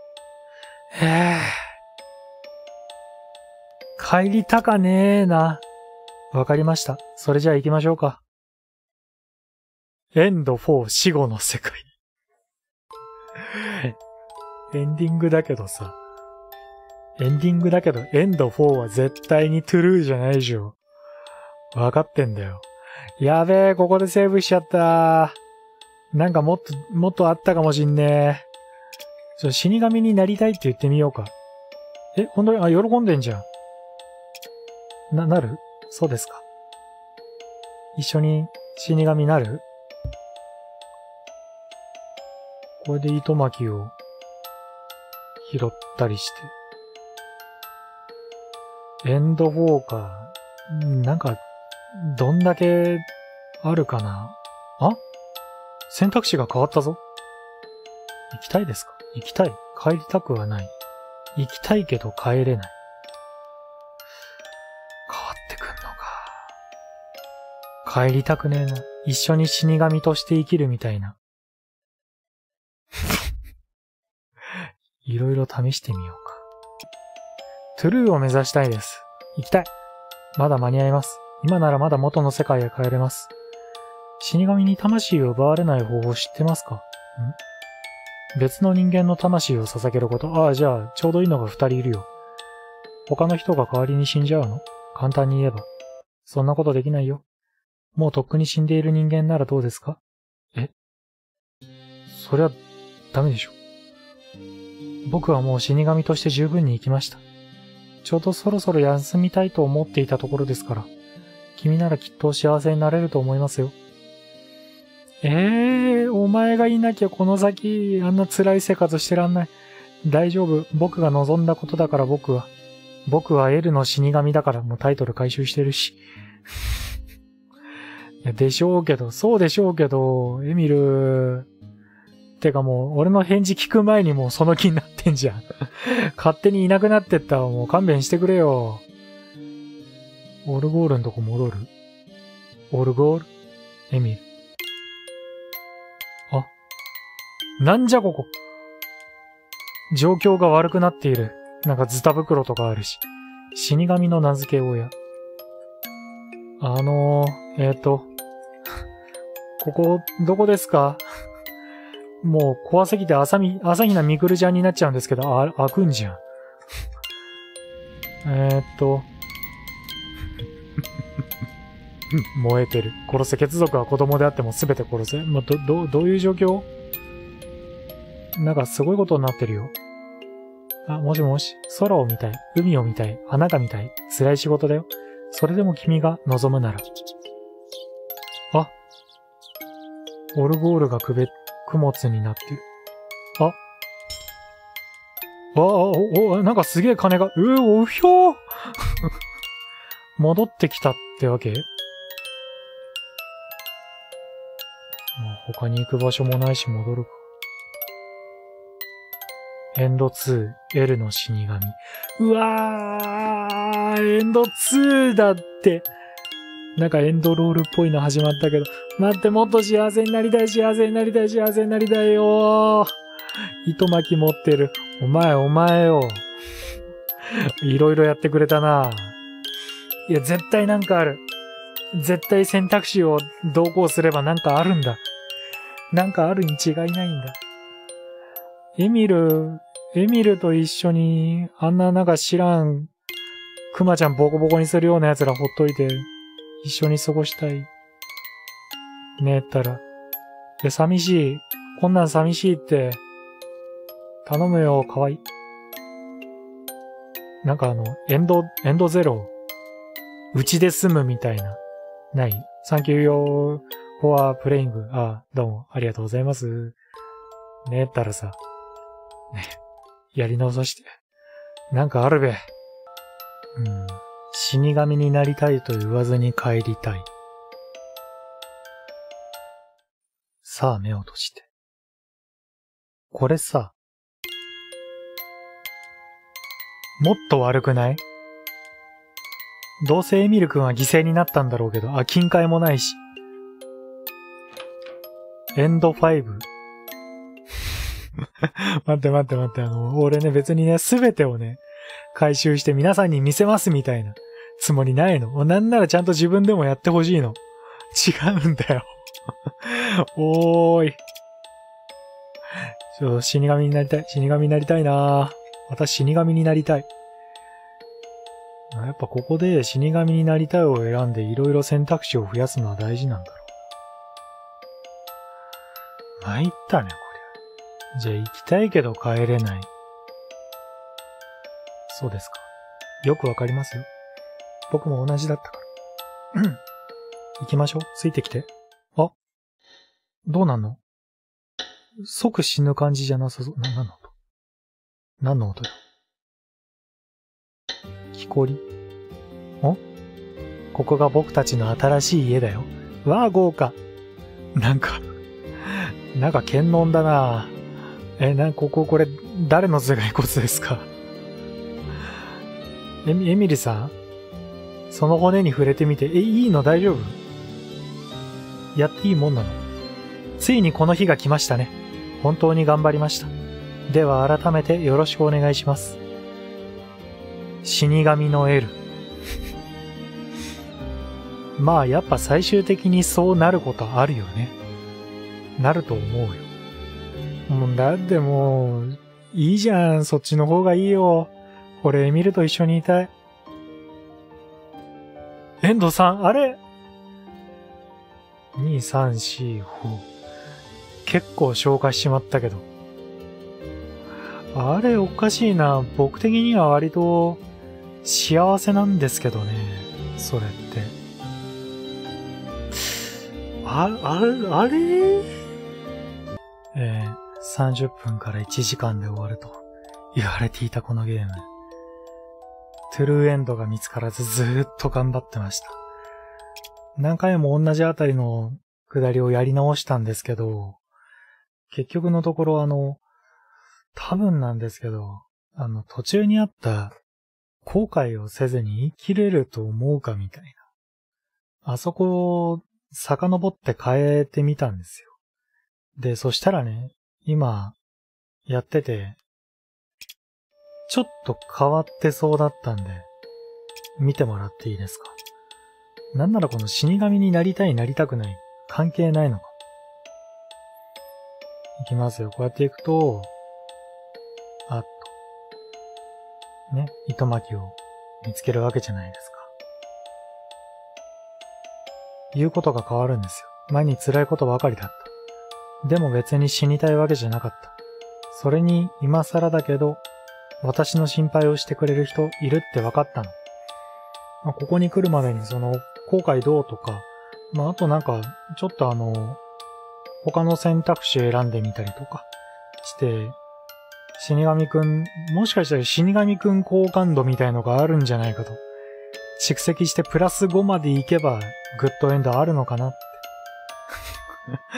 帰りたかねえな。わかりました。それじゃあ行きましょうか。エンド4死後の世界。エンディングだけどエンド4は絶対にトゥルーじゃないでしょ。わかってんだよ。やべえ、ここでセーブしちゃった。なんかもっとあったかもしんねえ。死神になりたいって言ってみようか。本当に、喜んでんじゃん。なる？そうですか。一緒に死神なる？これで糸巻きを拾ったりして。エンド4か。なんか、どんだけあるかな。選択肢が変わったぞ。行きたいですか？行きたい。帰りたくはない。行きたいけど帰れない。変わってくんのか。帰りたくねえな。一緒に死神として生きるみたいな。いろいろ試してみようか。トゥルーを目指したいです。行きたい。まだ間に合います。今ならまだ元の世界へ帰れます。死神に魂を奪われない方法知ってますか？別の人間の魂を捧げること。じゃあ、ちょうどいいのが2人いるよ。他の人が代わりに死んじゃうの？簡単に言えば。そんなことできないよ。もうとっくに死んでいる人間ならどうですか？そりゃ、ダメでしょ。僕はもう死神として十分に生きました。 ちょうどそろそろ休みたいと思っていたところですから。君ならきっと幸せになれると思いますよ。お前がいなきゃこの先、あんな辛い生活してらんない。大丈夫。僕が望んだことだから僕は。僕はエルの死神だからもうタイトル回収してるし。いや、でしょうけど、そうでしょうけど、エミル、てかもう、俺の返事聞く前にもうその気になってんじゃん。勝手にいなくなってったわ。もう勘弁してくれよ。オルゴールのとこ戻る？オルゴール？エミル。あ。なんじゃここ。状況が悪くなっている。なんかズタ袋とかあるし。死神の名付け親。ここ、どこですか？もう怖すぎて朝比奈みくるちゃんになっちゃうんですけど、開くんじゃん。燃えてる。殺せ。血族は子供であっても全て殺せ。どういう状況？なんかすごいことになってるよ。あ、もしもし。空を見たい。海を見たい。花が見たい。辛い仕事だよ。それでも君が望むなら。あ。オルゴールが供物になってる。なんかすげえ金が、おひょー戻ってきたってわけ？もう他に行く場所もないし戻るか。エンド2、L の死神。うわー、エンド2だって。なんかエンドロールっぽいの始まったけど。待って、もっと幸せになりたい、幸せになりたい、幸せになりたいよー。糸巻き持ってる。お前よ。いろいろやってくれたな。いや、絶対なんかある。絶対選択肢を同行すればなんかあるんだ。なんかあるに違いないんだ。エミルと一緒に、あんななんか知らん、クマちゃんボコボコにするような奴らほっといて、一緒に過ごしたい。ねえったら。いや、寂しい。こんなん寂しいって。頼むよ、かわいい。なんかエンドゼロ。うちで済むみたいな。ない？サンキューよー、フォアプレイング。どうも、ありがとうございます。ねえったらさ。ね、やり直さして。なんかあるべ。死神になりたいと言わずに帰りたい。さあ目を閉じて。これさ、もっと悪くない？どうせエミル君は犠牲になったんだろうけど、金塊もないし。エンド5。待って。俺ね、別にね、すべてをね、回収して皆さんに見せますみたいなつもりないの。なんならちゃんと自分でもやってほしいの。違うんだよ。おーい。死神になりたい。死神になりたいな。私死神になりたい。やっぱここで死神になりたいを選んでいろいろ選択肢を増やすのは大事なんだろう。参ったね、こりゃ。じゃあ行きたいけど帰れない。そうですか。よくわかりますよ。僕も同じだったから。行きましょう。ついてきて。どうなんの？即死ぬ感じじゃなさそう。何の音よ。木こり？ここが僕たちの新しい家だよ。わあ、豪華。なんか堅能だな。これ、誰の頭蓋骨ですか？エミリさん？その骨に触れてみて、いいの？大丈夫？やっていいもんなの？ついにこの日が来ましたね。本当に頑張りました。では改めてよろしくお願いします。死神のL。まあやっぱ最終的にそうなることあるよね。なると思うよ。だってもう、いいじゃん。そっちの方がいいよ。俺エミルと一緒にいたい。エンドさん、あれ ?2、3、4、5。結構消化しちまったけど。あれおかしいな。僕的には割と幸せなんですけどね、それって。あれ30分から1時間で終わると言われていたこのゲーム。トゥルーエンドが見つからずずーっと頑張ってました。何回も同じあたりの下りをやり直したんですけど、結局のところ多分なんですけど、途中にあった後悔をせずに生きれると思うかみたいな。あそこを遡って変えてみたんですよ。で、そしたらね、今やってて、ちょっと変わってそうだったんで、見てもらっていいですか？なんならこの死神になりたいなりたくない関係ないのか。いきますよ。こうやっていくと、ね、糸巻きを見つけるわけじゃないですか。言うことが変わるんですよ。前に辛いことばかりだった。でも別に死にたいわけじゃなかった。それに今更だけど、私の心配をしてくれる人いるって分かったの。ここに来るまでにその後悔どうとか、あとなんかちょっと他の選択肢を選んでみたりとかして、死神くん、もしかしたら死神くん好感度みたいのがあるんじゃないかと。蓄積してプラス5までいけばグッドエンドあるのかなって。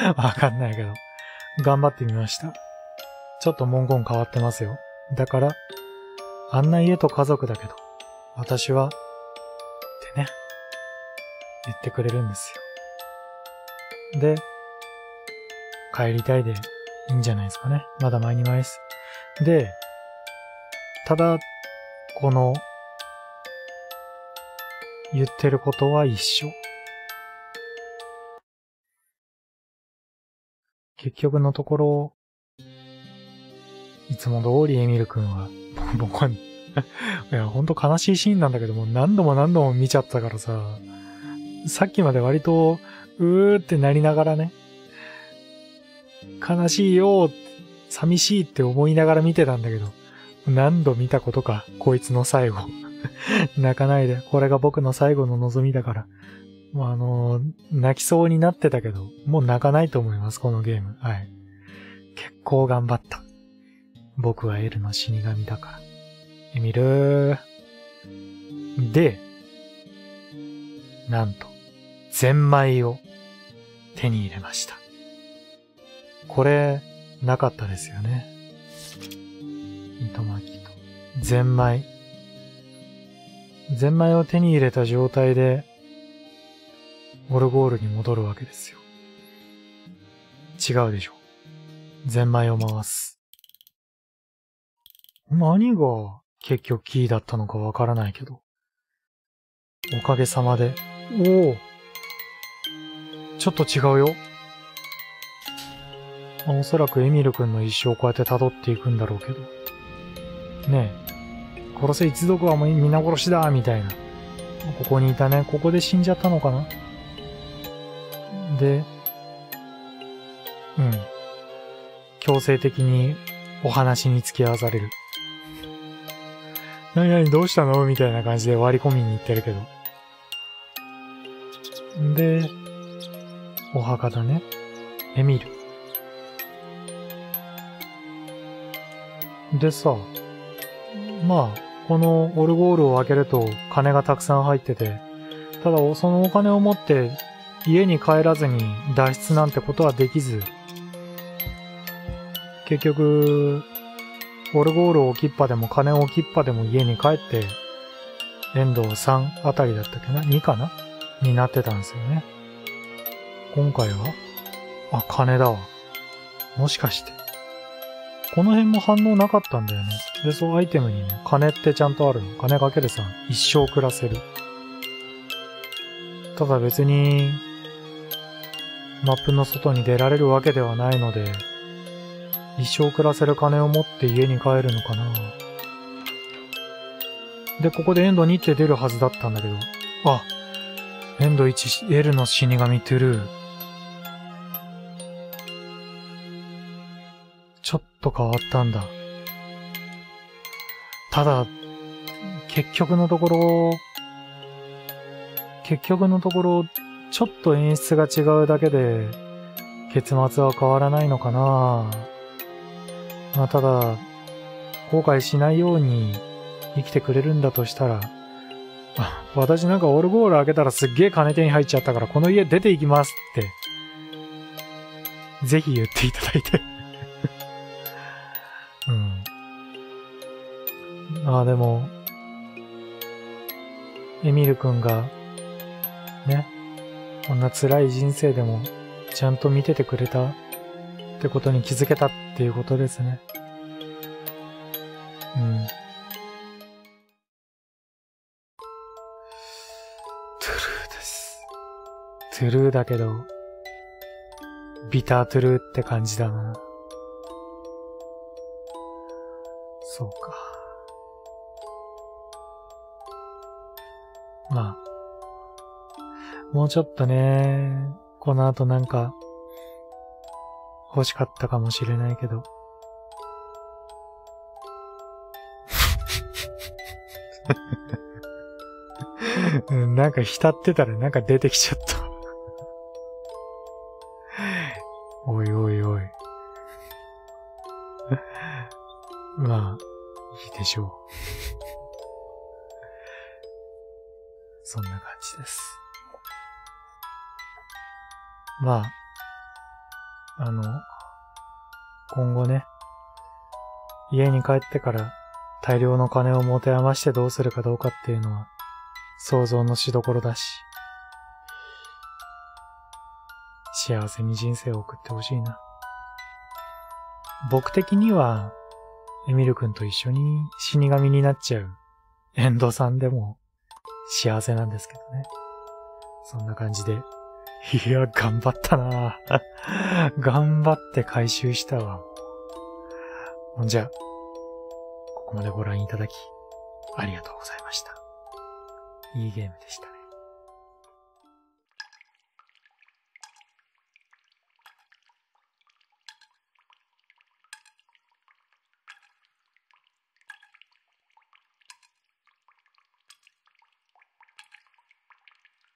わかんないけど。頑張ってみました。ちょっと文言変わってますよ。だから、あんな家と家族だけど、私は、ってね、言ってくれるんですよ。で、帰りたいでいいんじゃないですかね。まだ前に前です。で、ただ、この、言ってることは一緒。結局のところ、いつも通りエミル君は、僕は、いや、ほんと悲しいシーンなんだけども、何度も見ちゃったからさ、さっきまで割と、うーってなりながらね、悲しいよ、寂しいって思いながら見てたんだけど、何度見たことか、こいつの最後。泣かないで、これが僕の最後の望みだから。泣きそうになってたけど、もう泣かないと思います、このゲーム。はい。結構頑張った。僕はエルの死神だから。エミルー。で、なんと、ゼンマイを手に入れました。これ、なかったですよね。糸巻きと。ゼンマイ。ゼンマイを手に入れた状態で、オルゴールに戻るわけですよ。違うでしょ。ゼンマイを回す。何が結局キーだったのかわからないけど。おかげさまで。おお。ちょっと違うよ。おそらくエミル君の一生をこうやって辿っていくんだろうけど。ねえ。殺せ一族はもう皆殺しだみたいな。ここにいたね。ここで死んじゃったのかな？で、強制的にお話に付き合わされる。何々どうしたのみたいな感じで割り込みに行ってるけど。で、お墓だね。エミル。でさ、このオルゴールを開けると金がたくさん入ってて、ただそのお金を持って家に帰らずに脱出なんてことはできず、結局、オルゴールを置きっぱでも金を置きっぱでも家に帰って、エンド3あたりだったっけな ?2 かなになってたんですよね。今回は金だわ。もしかして。この辺も反応なかったんだよね。で、そうアイテムにね、金ってちゃんとあるの。金かける3、一生暮らせる。ただ別に、マップの外に出られるわけではないので、一生暮らせる金を持って家に帰るのかな。で、ここでエンド2って出るはずだったんだけど、エンド1、エルの死神トゥルー。ちょっと変わったんだ。ただ、 結局のところ、ちょっと演出が違うだけで、結末は変わらないのかな。まあただ、後悔しないように生きてくれるんだとしたら、私なんかオルゴール開けたらすっげえ金手に入っちゃったからこの家出て行きますって、ぜひ言っていただいて。でも、エミル君が、ね、こんな辛い人生でもちゃんと見ててくれたってことに気づけたっていうことですね。トゥルーです。トゥルーだけど、ビタートゥルーって感じだな。そうか。まあ、もうちょっとね、この後なんか、欲しかったかもしれないけど。なんか浸ってたらなんか出てきちゃった。おいおいおい。まあ、いいでしょう。そんな感じです。まあ、今後ね、家に帰ってから大量の金を持て余してどうするかどうかっていうのは想像のしどころだし、幸せに人生を送ってほしいな。僕的にはエミル君と一緒に死神になっちゃうエンドさんでも幸せなんですけどね。そんな感じで、いや、頑張ったな頑張って回収したわ。ほんじゃ、ここまでご覧いただき、ありがとうございました。いいゲームでした。